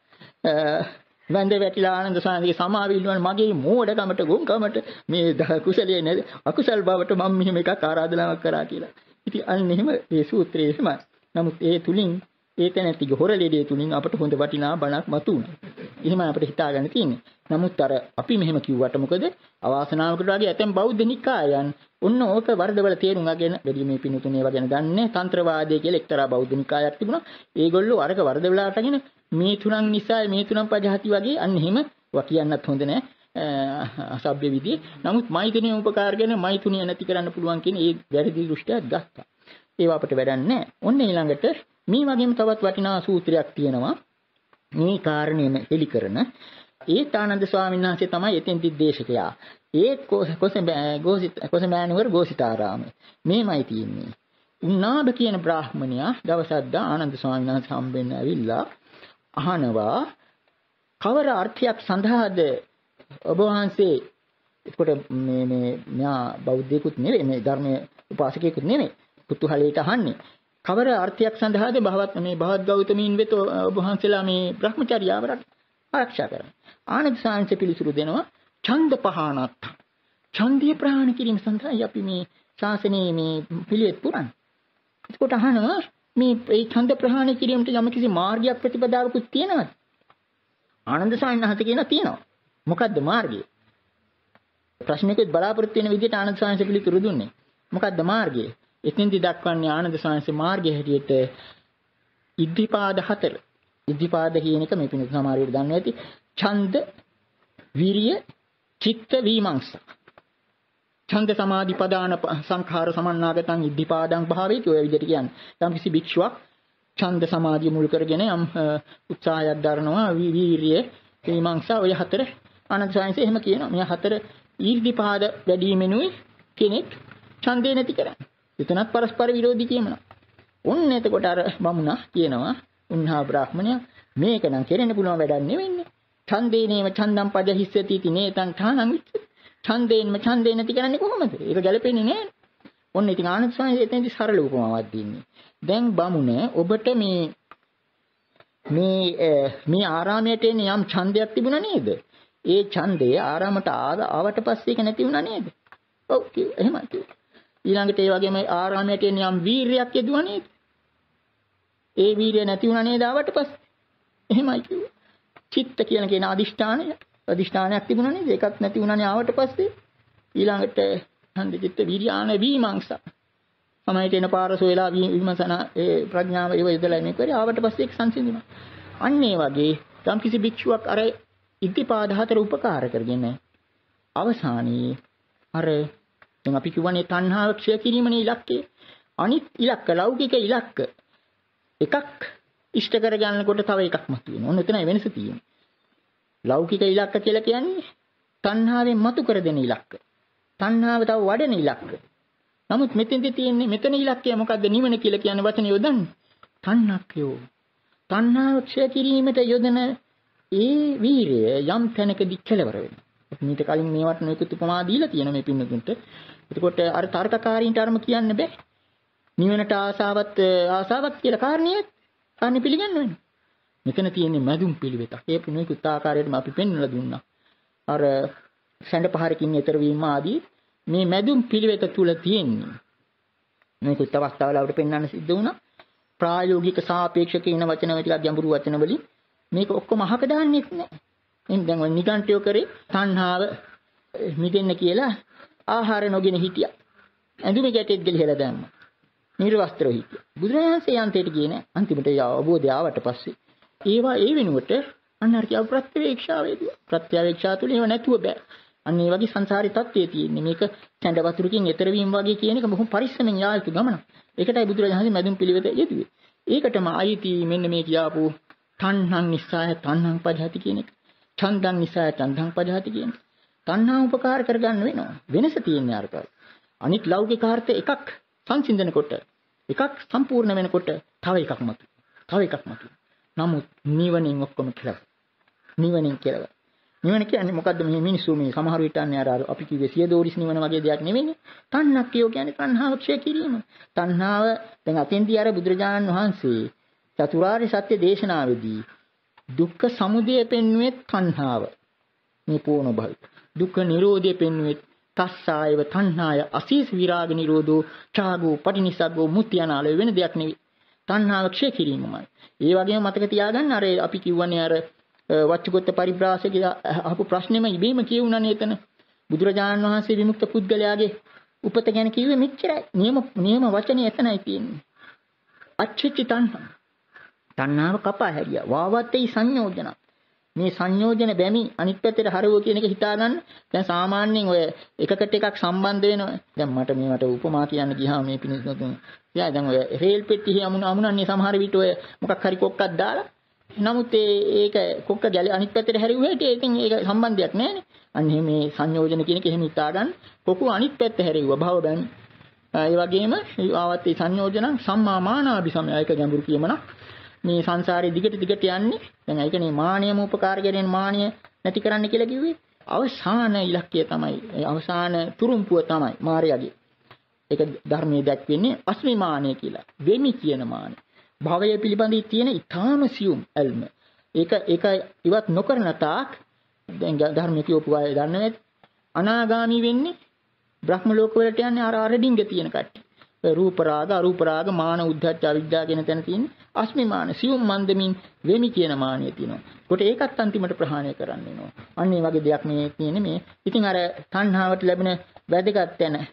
වැඳ වැටිලා ආනන්ද ස්වාමීන්ගේ සමාවිල්ලුවන් මගේ මෝඩකමට ගොංකමට මේ කුසලයේ නැද අකුසල් බවට මම මෙහෙම එකක් ආරාධනාවක් කරා කියලා. ඉතින් අන්න එහෙම මේ සූත්‍රයේ එහෙමයි. නමුත් ඒ තුලින් ඒ තැනැත්තිගේ හොරලෙඩේ තුලින් අපට හොඳ වටිනා බණක් මතුවුණා. එහෙමයි අපිට හිතාගන්න තියෙන්නේ. නමුත් අර අපි මෙහෙම කිව්වට මොකද අවාසනාවකට වගේ ඇතැම් බෞද්ධ නිකායන් ඔන්න ඕක වර්ධවල තේරුම් අරගෙන වැඩි මේ පිනුතුනේ වගේ දන්නේ තන්ත්‍රවාදය කියලා එක්තරා බෞද්ධ නිකායක් තිබුණා. ඒගොල්ලෝ අරක වර්ධවලාට අරගෙන මේ තුනන් නිසා මේ තුනන් පජහති වගේ අන්න එහෙම කියන්නත් හොඳ නෑ. අසභ්‍ය විදිහේ. නමුත් මෛතුනිය උපකාරගෙන මෛතුනිය නැති කරන්න පුළුවන් කියන ඒ වැරදි දෘෂ්ටියක් ගත්තා. ඒව අපිට වැඩක් නෑ. ඔන්න ඊළඟට මේ වගේම තවත් වටිනා සූත්‍රයක් තියෙනවා. මේ කාරණේම එලි කරන ආනන්ද ස්වාමීන් වහන්සේ තමයි එතෙන්දි දේශකයා. කොසඹෑනුවර ගෝසිතාරාමයේ. මේමයි තියෙන්නේ. උන්නාබ කියන බ්‍රාහ්මණයා දවසක් ආනන්ද ස්වාමීන් වහන්සේ හම්බෙන්න ඇවිල්ලා අහනවා කවර අර්ථයක් සඳහාද ඔබ වහන්සේ එතකොට මේ මෙයා බෞද්ධයෙකුත් නෙවෙයි මේ ධර්මයේ උපාසකයෙකුත් නෙවෙයි කුතුහලයට අහන්නේ කවර අර්ථයක් සඳහාද භවත් ගෞතමීන් වෙත ඔබ වහන්සේලා මේ භ්‍රමචර්යාව ආරක්ෂා කරන්නේ ආනන්ද සාංශ පිළිතුරු දෙනවා ඡන්ද පහනත් ඡන්දිය ප්‍රහාණ කිරීම සඳහායි අපි මේ ශාසනයේ මේ පිළිවෙත් පුරන්නේ. එතකොට අහනවා මේ ඡන්ද ප්‍රහාණ කිරීමට යම් කිසි මාර්ගයක් ප්‍රතිපදාවකුත් තියෙනවද? ආනන්ද සාංශ කියනවා තියෙනවා. මොකද්ද මාර්ගය? ප්‍රශ්නයකට බලාපොරොත්තු වෙන විදිහට ආනන්ද සාංශ පිළිතුරු දුන්නේ. මොකද්ද මාර්ගය? එතෙන්දි දක්වන්නේ ආනන්ද සාංශ මාර්ගය හැටියට ඉද්ධිපාද 4. ඉද්ධිපාද කියන එක මේ පිණිස සමහරවිට දන්නේ නැති ඡන්ද විරිය චිත්ත විමර්ශන ඡන්ද සමාධි පදාන සංඛාර සමන්නාගතං ඉද්ධිපාදං භාවේති ඔය විදිහට කියන්නේ. යම් කිසි භික්ෂුවක් ඡන්ද සමාධිය මුල් කරගෙන යම් උත්සාහයක් දරනවා වීරිය විමර්ශන ඔය 4 ආනන්ද සාංශ එහෙම කියනවා. මේ 4 ඉද්ධිපාද වැඩිමෙනුයි කෙනෙක් ඡන්දේ නැති කරන්නේ. එතනත් පරස්පර විරෝධී කියනවා. ඔන්න එතකොට අර බමුණා කියනවා උන්හා බ්‍රාහ්මණයා මේක නම් කෙරෙන්න පුළුවන් වැඩක් නෙවෙන්නේ. ඡන්දේනේම ඡන්දම් පදහිස්සති තිනේතං ඨානං විච්ච. ඡන්දේන්ම ඡන්දේ නැති කරන්නේ කොහොමද? ඒක ගැලපෙන්නේ නෑ. ඔන්න ඉතින් ආනන්ද ස්වාමීන් එතෙන්දි සරල උපමාවක් දෙන්නේ. දැන් බමුණ ඔබට මේ ආරාමයට එන්නේ යම් ඡන්දයක් තිබුණා නේද? ඒ ඡන්දය ආරාමයට ආවට පස්සේ ඒක නැති වුණා නේද? ඔව් එහෙමයි කිව්වා. ඊළඟට ඒ වගේම ආරාමයට එන්නේ යම් වීරියක් යෙදුවා නේද? ඒ වීරිය නැති වුණා නේද ආවට පස්සේ? එහෙමයි කිව්වා. චිත්ත කියන අදිෂ්ඨානය අදිෂ්ඨානයක් තිබුණා නේද? ඒකත් නැති වුණානේ ආවට පස්සේ ඊළඟට හන්දිචිත්ත විරියාන විමංශා. සමහරට එන පාරස වෙලා විමසන ඒ ප්‍රඥාව ඒව යදලා මේ කරේ ආවට පස්සේ ඒක සංසිඳුණා. අන්න ඒ වගේ යම් කිසි භික්ෂුවක් අර ඉද්ධිපාද හතර උපකාර කරගෙන අවසානයේ අර දැන් අපි කියවනේ තණ්හාව ක්ෂය කිරීමනේ ඉලක්කය. අනිත් ඉලක්ක ලෞකික ඉලක්ක එකක් ඉෂ්ට කරගන්නකොට තව එකක් මතුවෙනවා. ඔන්න එතනයි වෙනස තියෙන්නේ. ලෞකික ඉලක්ක කියලා කියන්නේ තණ්හාවෙන් මතු කර දෙන ඉලක්ක. තණ්හාව තව වඩන ඉලක්ක. නමුත් මෙතෙන්දී තියෙන්නේ මෙතන ඉලක්කය මොකද්ද? නිවන කියලා කියන වචනේ යොදන්නේ. තණ්හක්කයෝ. තණ්හාව ක්ෂය කිරීමට යොදන ඒ වීරය යම් තැනකදී කෙලවර වෙනවා. මේක කලින් මේවට නොයෙකුත් උපමා දීලා තියෙන මේ පින්නතුන්ට. එතකොට අර තර්කකාරීන්ට අරම කියන්න බෑ. නිවනට ආසාවක් කියලා කාරණේ පිළිගන්න වෙනවා. මෙතන තියෙන්නේ මැදුම් පිළිවෙතක්. ඒ නොයෙකුත් ආකාරයටම අපි පෙන්වලා දුන්නා. අර සැඬ පහරකින් ඈතර වීම ආදී මේ මැදුම් පිළිවෙත තුල තියෙන්නේ. නොයෙකුත් අවස්ථාවල අපිට පෙන්වන්න සිද්ධ වුණා. ප්‍රායෝගික සාපේක්ෂක කියන වචන ටිකක් ගැඹුරු වචන වලින් මේක ඔක්කොම අහක දාන්නෙත් නෑ. එන් දැන් ඔය නිගණ්ඨයෝ කරේ තණ්හාව මිදෙන්න කියලා ආහාර නොගෙන හිටියා. ඇඳුමේ ගැටෙත් ගලිහලා දැම්මා. නිර්වස්ත්‍රව හිටියා. බුදුරජාණන්සේ යන්තයට ගියේ නෑ. අන්තිමට අවබෝධය ආවට පස්සේ ඒවා ඒ වෙනුවට අන්න අර කියව ප්‍රත්‍යවේක්ෂාවේදී ප්‍රත්‍යවේක්ෂා තුල ඒව නැතුව බෑ. අන්න ඒ වගේ සංසාරී තත්ත්වයේ තියෙන්නේ. මේක සැඬ වතුරකින් එතර වීම වගේ කියන එක බොහොම පරිස්සමෙන් යා යුතු ගමනක්. ඒකටයි බුදුරජාණන්සේ මැදුම් පිළිවෙත යෙදුවේ. ඒකටම අයිති මෙන්න මේ කියාපු තණ්හං නිස්සාය තණ්හං පජහති කියන එක. ඡන්දං නිස්සාය ඡන්දං පජහති කියන එක. තණ්හා උපකාර කරගන්න වෙනවා. වෙනස තියෙන්නේ අරකයි. අනිත් ලෞකික අර්ථ එකක් සංසිඳනකොට එකක් සම්පූර්ණ වෙනකොට තව එකක් මතුවේ. තව එකක් මතුවේ. නමුත් නිවනින් ඔක්කොම කියලා. නිවනින් කියලා. නිවන කියන්නේ මොකද්ද? මේ මිනිස්සු මේ සමහර විට අන්නේ අර අපි කිව්වේ සියදෝරිස් නිවන වගේ දෙයක් නෙවෙයිනේ. තණ්හක්කයෝ කියන්නේ තණ්හාව ක්ෂය කිරීම. තණ්හාව දැන් අතෙන්දී අර බුදුරජාණන් වහන්සේ චතුරාර්ය සත්‍ය දේශනාවේදී දුක්ඛ සමුදය පෙන්වුවේ තණ්හාව. මේ පෝණ භවය. දුක්ඛ නිරෝධය පෙන්වුවේ තස්සායව තණ්හාය අසීස විරාග නිරෝධෝ ඡාගෝ පටිනිස්සග්ගෝ මුත්‍ය අනාලය වෙන දෙයක් නෙවෙයි. තණ්හාව ක්ෂය කිරීමමයි. ඒ වගේම මතක තියාගන්න අර අපි කියවන්නේ අර වච්චගොත්ත පරිබ්‍රාසකේ අහපු ප්‍රශ්නෙම ඉබේම කියුණානේ එතන. බුදුරජාණන් වහන්සේ විමුක්ත පුද්ගලයාගේ උපත ගැන කිව්වේ මෙච්චරයි. නියම වචනේ එතනයි තියෙන්නේ. අච්චිච්ච තණ්හා. තණ්හාව කපා හැරියා. වාවත්තේ සංයෝජන. මේ සංයෝජන බැමි අනිත් පැත්තට හරවුව කියන එක හිතාගන්න. දැන් සාමාන්‍යයෙන් ඔය එකකට එකක් සම්බන්ධ වෙනවා. දැන් මට උපමා කියන්න ගියාම මේ පිණිසතුන්. දැන් ඔය රේල් පෙට්ටියේ අමුණන්නේ සමහර විට ඔය මොකක් හරි කොක්කක් දාලා. නමුත් ඒක කොක්ක ගැල අනිත් පැත්තට හැරෙව්වට ඉතින් ඒක සම්බන්ධයක් නැහැනේ. අන්න මේ සංයෝජන කියන එක එහෙම හිතාගන්න. කොකු අනිත් පැත්ත හැරෙව්වා භව බැමි. ඒ වගේම ආවත්තේ සංයෝජන සම්මා මානාභි සමයයක ගැඹුරු කියමනක්. මේ සංසාරේ දිගට යන්නේ. දැන් ඒකනේ මානියම උපකාර කරගෙන මානිය නැති කරන්න කියලා කිව්වේ. අවසාන ඉලක්කය තමයි. අවසාන තුරුම්පුව තමයි මාර්යාගේ. ඒක ධර්මයේ දැක්වෙන්නේ අස්මිමානය කියලා. වෙමි කියන මානය. භවය පිළිබඳව තියෙන ඊටාම සියුම් ඇල්ම. ඒක ඉවත් නොකරන තාක් දැන් ධර්මයේ කියපු අය දන්නවද? අනාගාමි වෙන්නේ බ්‍රහ්ම ලෝක වලට යන්නේ අර අරඩින්ග තියෙන කට්ටිය. රූප රාග අරූප රාග මාන උද්ධච්ච අවිද්‍යාව කියන තැන තියෙන අස්මිමාන සියුම් මන්දමින් වෙමි කියන මානිය තියෙනවා. කොට ඒකත් අන්තිමට ප්‍රහාණය කරන්න වෙනවා. අන්න ඒ වගේ දෙයක් මේ කියන්නේ මේ. ඉතින් අර තණ්හාවට ලැබෙන වැදගත්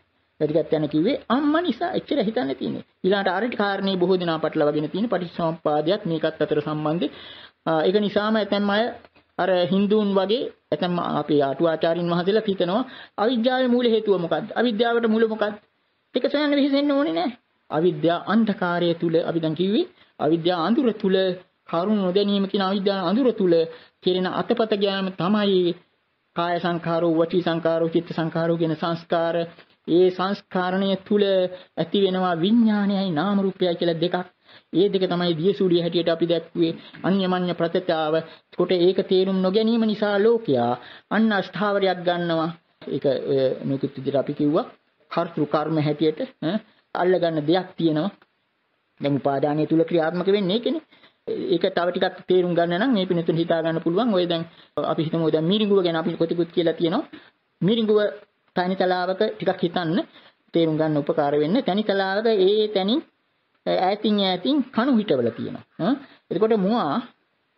තැන කිව්වේ අම්මා නිසා එච්චර හිතන්න තියෙන්නේ. ඊළාට අරිට කාරණේ බොහෝ දෙනා පටලවාගෙන තියෙන පටිච්චසමුප්පාදයක් මේකත් අතර සම්බන්ධයි. ඒක නිසාම ඇතැම් අය අර හින්දුන් වගේ ඇතැම් අපේ ආටුවාචාරින් වහන්සේලා හිතනවා අවිද්‍යාවේ මූල හේතුව මොකද්ද? අවිද්‍යාවට මූල මොකද්ද? ඒක සොයන්න වෙහෙසෙන්න ඕනේ නැහැ. අවිද්‍යා අන්ධකාරය තුල අපි දැන් කිව්වේ අවිද්‍යා අඳුර තුල කරුණ නොදැනීම කියන අවිද්‍යා අඳුර තුල කෙරෙන අතපත ගෑම තමයි කාය සංඛාරෝ වචී සංඛාරෝ චිත්ත සංඛාරෝ කියන සංස්කාර. ඒ සංස්කාරණය තුල ඇති වෙනවා විඥානයයි නාම රූපයයි කියලා දෙකක්. ඒ දෙක තමයි දියසූලිය හැටියට අපි දැක්ුවේ අන්‍යමඤ්ඤ ප්‍රත්‍යතාව. කොට ඒක තේරුම් නොගැනීම නිසා ලෝකයා අන්න අෂ්ඨාවරයක් ගන්නවා. ඒක නොකිට විදිහට අපි කිව්වා කර්තෘ කර්ම හැටියට අල්ල ගන්න දෙයක් තියෙනවා. දැන් උපාදානය තුල ක්‍රියාත්මක වෙන්නේ ඒකනේ. ඒක තව ටිකක් තේරුම් ගන්න නම් මේ පිනතුන් හිතා ගන්න පුළුවන්. ඔය දැන් අපි හිතමු දැන් මිරිඟුව ගැන අපි කොටිකුත් කියලා තියෙනවා. මිරිඟුව තනිතලාවක ටිකක් හිතන්න තේරුම් ගන්න උපකාර වෙන්නේ. තනිතලාවක ඒ තැනින් ඈතින් කණු හිටවල තියෙනවා. එතකොට මුවා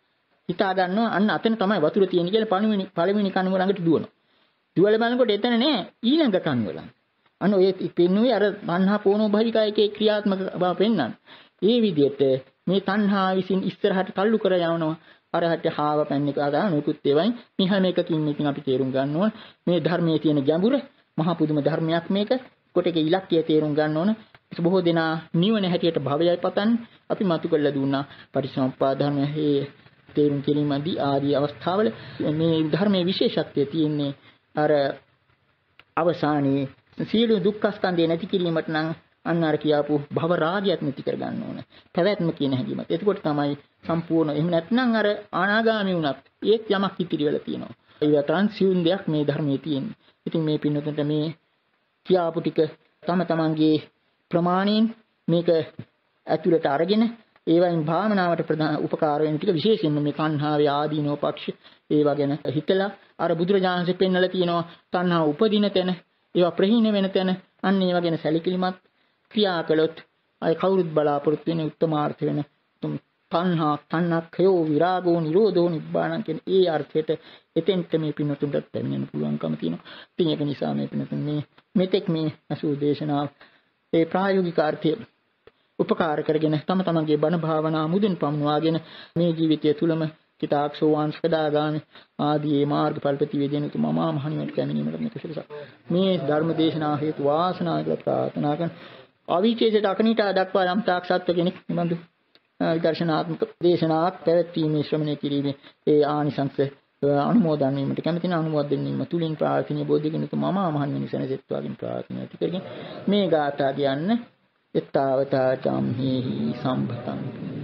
හිතා ගන්නවා අන්න අතන තමයි වතුර තියෙන්නේ කියලා පළවෙනි කණුව ළඟට දුවනවා. දුවලා බලනකොට එතන නෑ ඊළඟ කණුව ළඟ. අන්න ඔය පෙන්නුවේ අර තණ්හා පෝනෝ භවිකායකේ ක්‍රියාත්මක බව පෙන්වන්න. ඒ විදිහට මේ තණ්හා විසින් ඉස්සරහට තල්ලු කර යවනවා. අරහට හාව පැන්නේ කාගා නොකුත් ඒවයින් මේ හැම එකකින් මේකෙන් අපි තේරුම් ගන්න ඕන මේ ධර්මයේ තියෙන ගැඹුර මහා පුදුම ධර්මයක් මේක. කොටක ඉලක්කය තේරුම් ගන්න ඕන. බොහෝ දෙනා නිවන හැටියට භවයයි පතන්නේ. අපි මතු කළා දුන්නා පටිච්චසමුප්පාද ධර්මයේ තේරුම් ගැනීමදී ආදී අවස්ථාවල මේ ධර්මයේ විශේෂත්වය තියෙන්නේ අර අවසානයේ සියලු දුක්ඛ ස්කන්ධය නැති කිරීමට නම් අන්න අර කියාපු භව රාගයත් නැති කර ගන්න ඕන. පැවැත්ම කියන හැඟීමත්. එතකොට තමයි සම්පූර්ණ. එහෙම නැත්නම් අර අනාගාමී වුණත් ඒත් යමක් ඉතිරි වෙලා තියෙනවා. ඒ වතරන් සිවුන් දෙයක් මේ ධර්මයේ තියෙන්නේ. ඉතින් මේ පින්නතුන්ට මේ කියාපු ටික තම තමන්ගේ ප්‍රමාණයෙන් මේක ඇතුළට අරගෙන ඒවයින් භාවනාවට ප්‍රධාන උපකාර වෙන ටික විශේෂයෙන්ම මේ කණ්හාවේ ආදීනෝ පක්ෂ ඒවා ගැන හිතලා අර බුදුරජාණන්සේ පෙන්නලා තියෙනවා තණ්හා උපදින තැන ඒවා ප්‍රහීන වෙන තැන අන්න ඒවා ගැන සැලකිලිමත් ක්‍රියා කළොත් අය කවුරුත් බලාපොරොත්තු වෙන උත්තමාර්ථ වෙන තණ්හක්ඛයෝ විරාගෝ නිරෝධෝ නිබ්බාණං කියන ඒ අර්ථයට එතෙන්ට මේ පින්නතුන්ට පැමිණෙන්න පුළුවන්කම තියෙනවා. ඉතින් ඒක නිසා මේ පින්නතුන් මේ මෙතෙක් මේ අසු දේශනාව ඒ ප්‍රායෝගික අර්ථය උපකාර කරගෙන තම තමන්ගේ බණ භාවනා මුදින් පමුණවාගෙන මේ ජීවිතය තුළම කිතාක්ෂෝවාන් සදාගාමි ආදී මාර්ගඵල ප්‍රතිවේදෙන තුමා මහණියට කැමිනීමට මේ කුසලස මේ ධර්ම දේශනා හේතු වාසනා කියලා ප්‍රාර්ථනා කරන අවිචේෂයට අකනිටා දක්වා යම් තාක් සත්ව කෙනෙක් නිබඳු විදර්ශනාත්මක දේශනාවක් පැවැත්වීමේ ශ්‍රමණය කිරීමේ ඒ ආනිසංස අනුමෝදන් වීමට කැමැතින අනුමෝදන් වීම තුලින් ප්‍රාර්ථනීය බෝධිගෙන තුමා මහණියනි සෙනසෙත්වාකින් ප්‍රාර්ථනා කරගෙන මේ ගාථා කියන්න එත්තාවතා චම්හි සම්භතං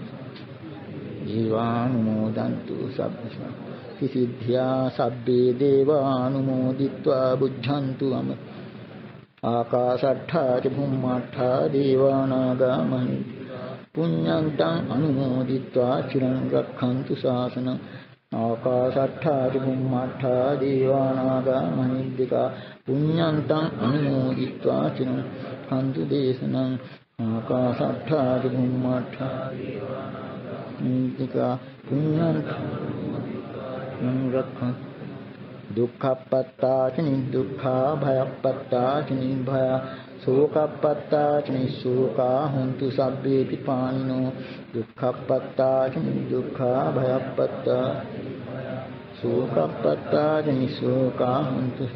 ජීවානුමෝදන්තු සබ්බ සිද්ධා සබ්බේ දේවානුමෝදිත්වා බුද්ධන්තු අම ආකාශට්ඨා ච භුම්මාට්ඨා දේවානාගා මහින්ද පුඤ්ඤන්තං අනුමෝදිත්වා චිරං රක්ඛන්තු ශාසනං ආකාශට්ඨා ච භුම්මාට්ඨා දේවානාගා මහින්దికා පුඤ්ඤන්තං අනුමෝදිත්වා චිරං රක්ඛන්තු දේශනං ආකාශට්ඨා ච භුම්මාට්ඨා මහින්దికා පුඤ්ඤන්තං රක්ඛන්තු දුක්ඛප්පත්තා ච නිදුක්ඛා භයප්පත්තා ච නිභය සෝකප්පත්තා ච නිසෝකා හොන්තු සබ්බේපි පානිනෝ දුක්ඛප්පත්තා ච නිදුක්ඛා භයප්පත්තා සෝකප්පත්තා ච නිසෝකා හොන්තු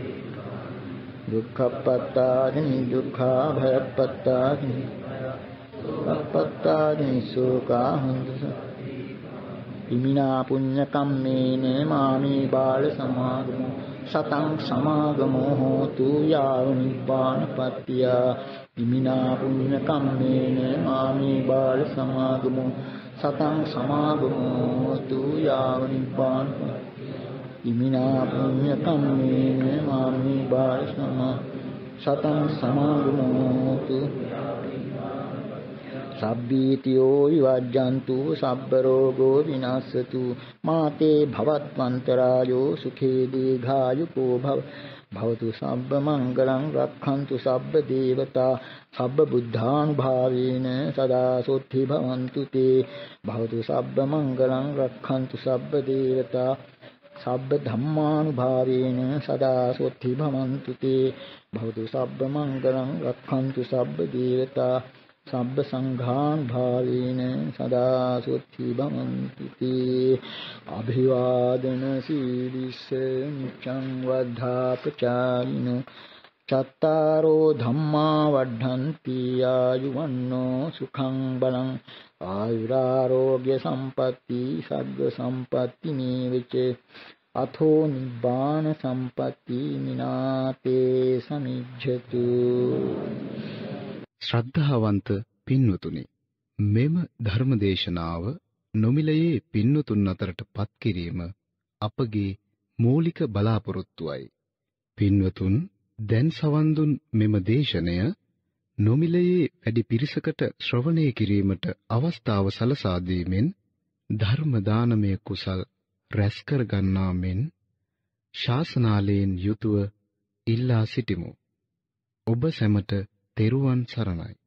දුක්ඛප්පත්තා ච නිදුක්ඛා භයප්පත්තා ච සෝකප්පත්තා ච නිසෝකා හොන්තු ඉමිනා පුඤ්ඤ කම්මේන මාමේ බාල සමාගමෝ සතං සමාගමෝ හෝතු යාව නිබ්බානපත්තිය ඉමිනා පුඤ්ඤ කම්මේන මාමේ බාල සමාගමෝ සතං සමාගමෝ හෝතු යාව නිබ්බානපත්තිය ඉමිනා පුඤ්ඤ කම්මේන මාමේ බාල සතං සමාගමෝ හෝතු සබ්බීතියෝ විවජ්ජන්තු සබ්බ රෝගෝ විනාශතු මාතේ භවත්වන්තරායෝ සුඛේ දීඝායුකෝ භවතු සබ්බ මංගලං රක්ඛන්තු සබ්බ දේවතා සබ්බ බුද්ධානුභාවේන සදා සොත්ති භවන්තු තේ භවතු සබ්බ මංගලං රක්ඛන්තු සබ්බ දේවතා සබ්බ ධම්මානුභාවේන සදා සොත්ති භවන්තු තේ භවතු සබ්බ මංගලං රක්ඛන්තු සබ්බ දේවතා සබ්බ සංඝානුභාවේන සදා සොත්ති භවන්තු තේ අභිවාදන සීලිස්ස නිච්ඡං වද්ධාපචායිනෝ චත්තාරෝ ධම්මා වඩ්ඩන්ති ආයුවන්නෝ සුඛං බලං ආයුරාෝග්‍ය සම්පatti සග්ග සම්පatti නීවච අතෝ නිබ්බාන සම්පatti මිනාතේ සමිජ්ජතු. ශ්‍රද්ධාවන්ත පින්වතුනි, මෙම ධර්මදේශනාව නොමිලයේ පින්වතුන් අතරට පත් කිරීම අපගේ මූලික බලාපොරොත්තුවයි. පින්වතුන් දැන් සවන් දුන් මෙම දේශනය නොමිලයේ වැඩි පිරිසකට ශ්‍රවණය කිරීමට අවස්ථාව සලසා දීමෙන් ධර්ම දානමය කුසල් රැස් කර ගන්නා මෙන් ශාසනාලයෙන් යුතුව ඉල්ලා සිටිමු. ඔබ සැමට තෙරුවන් සරණයි.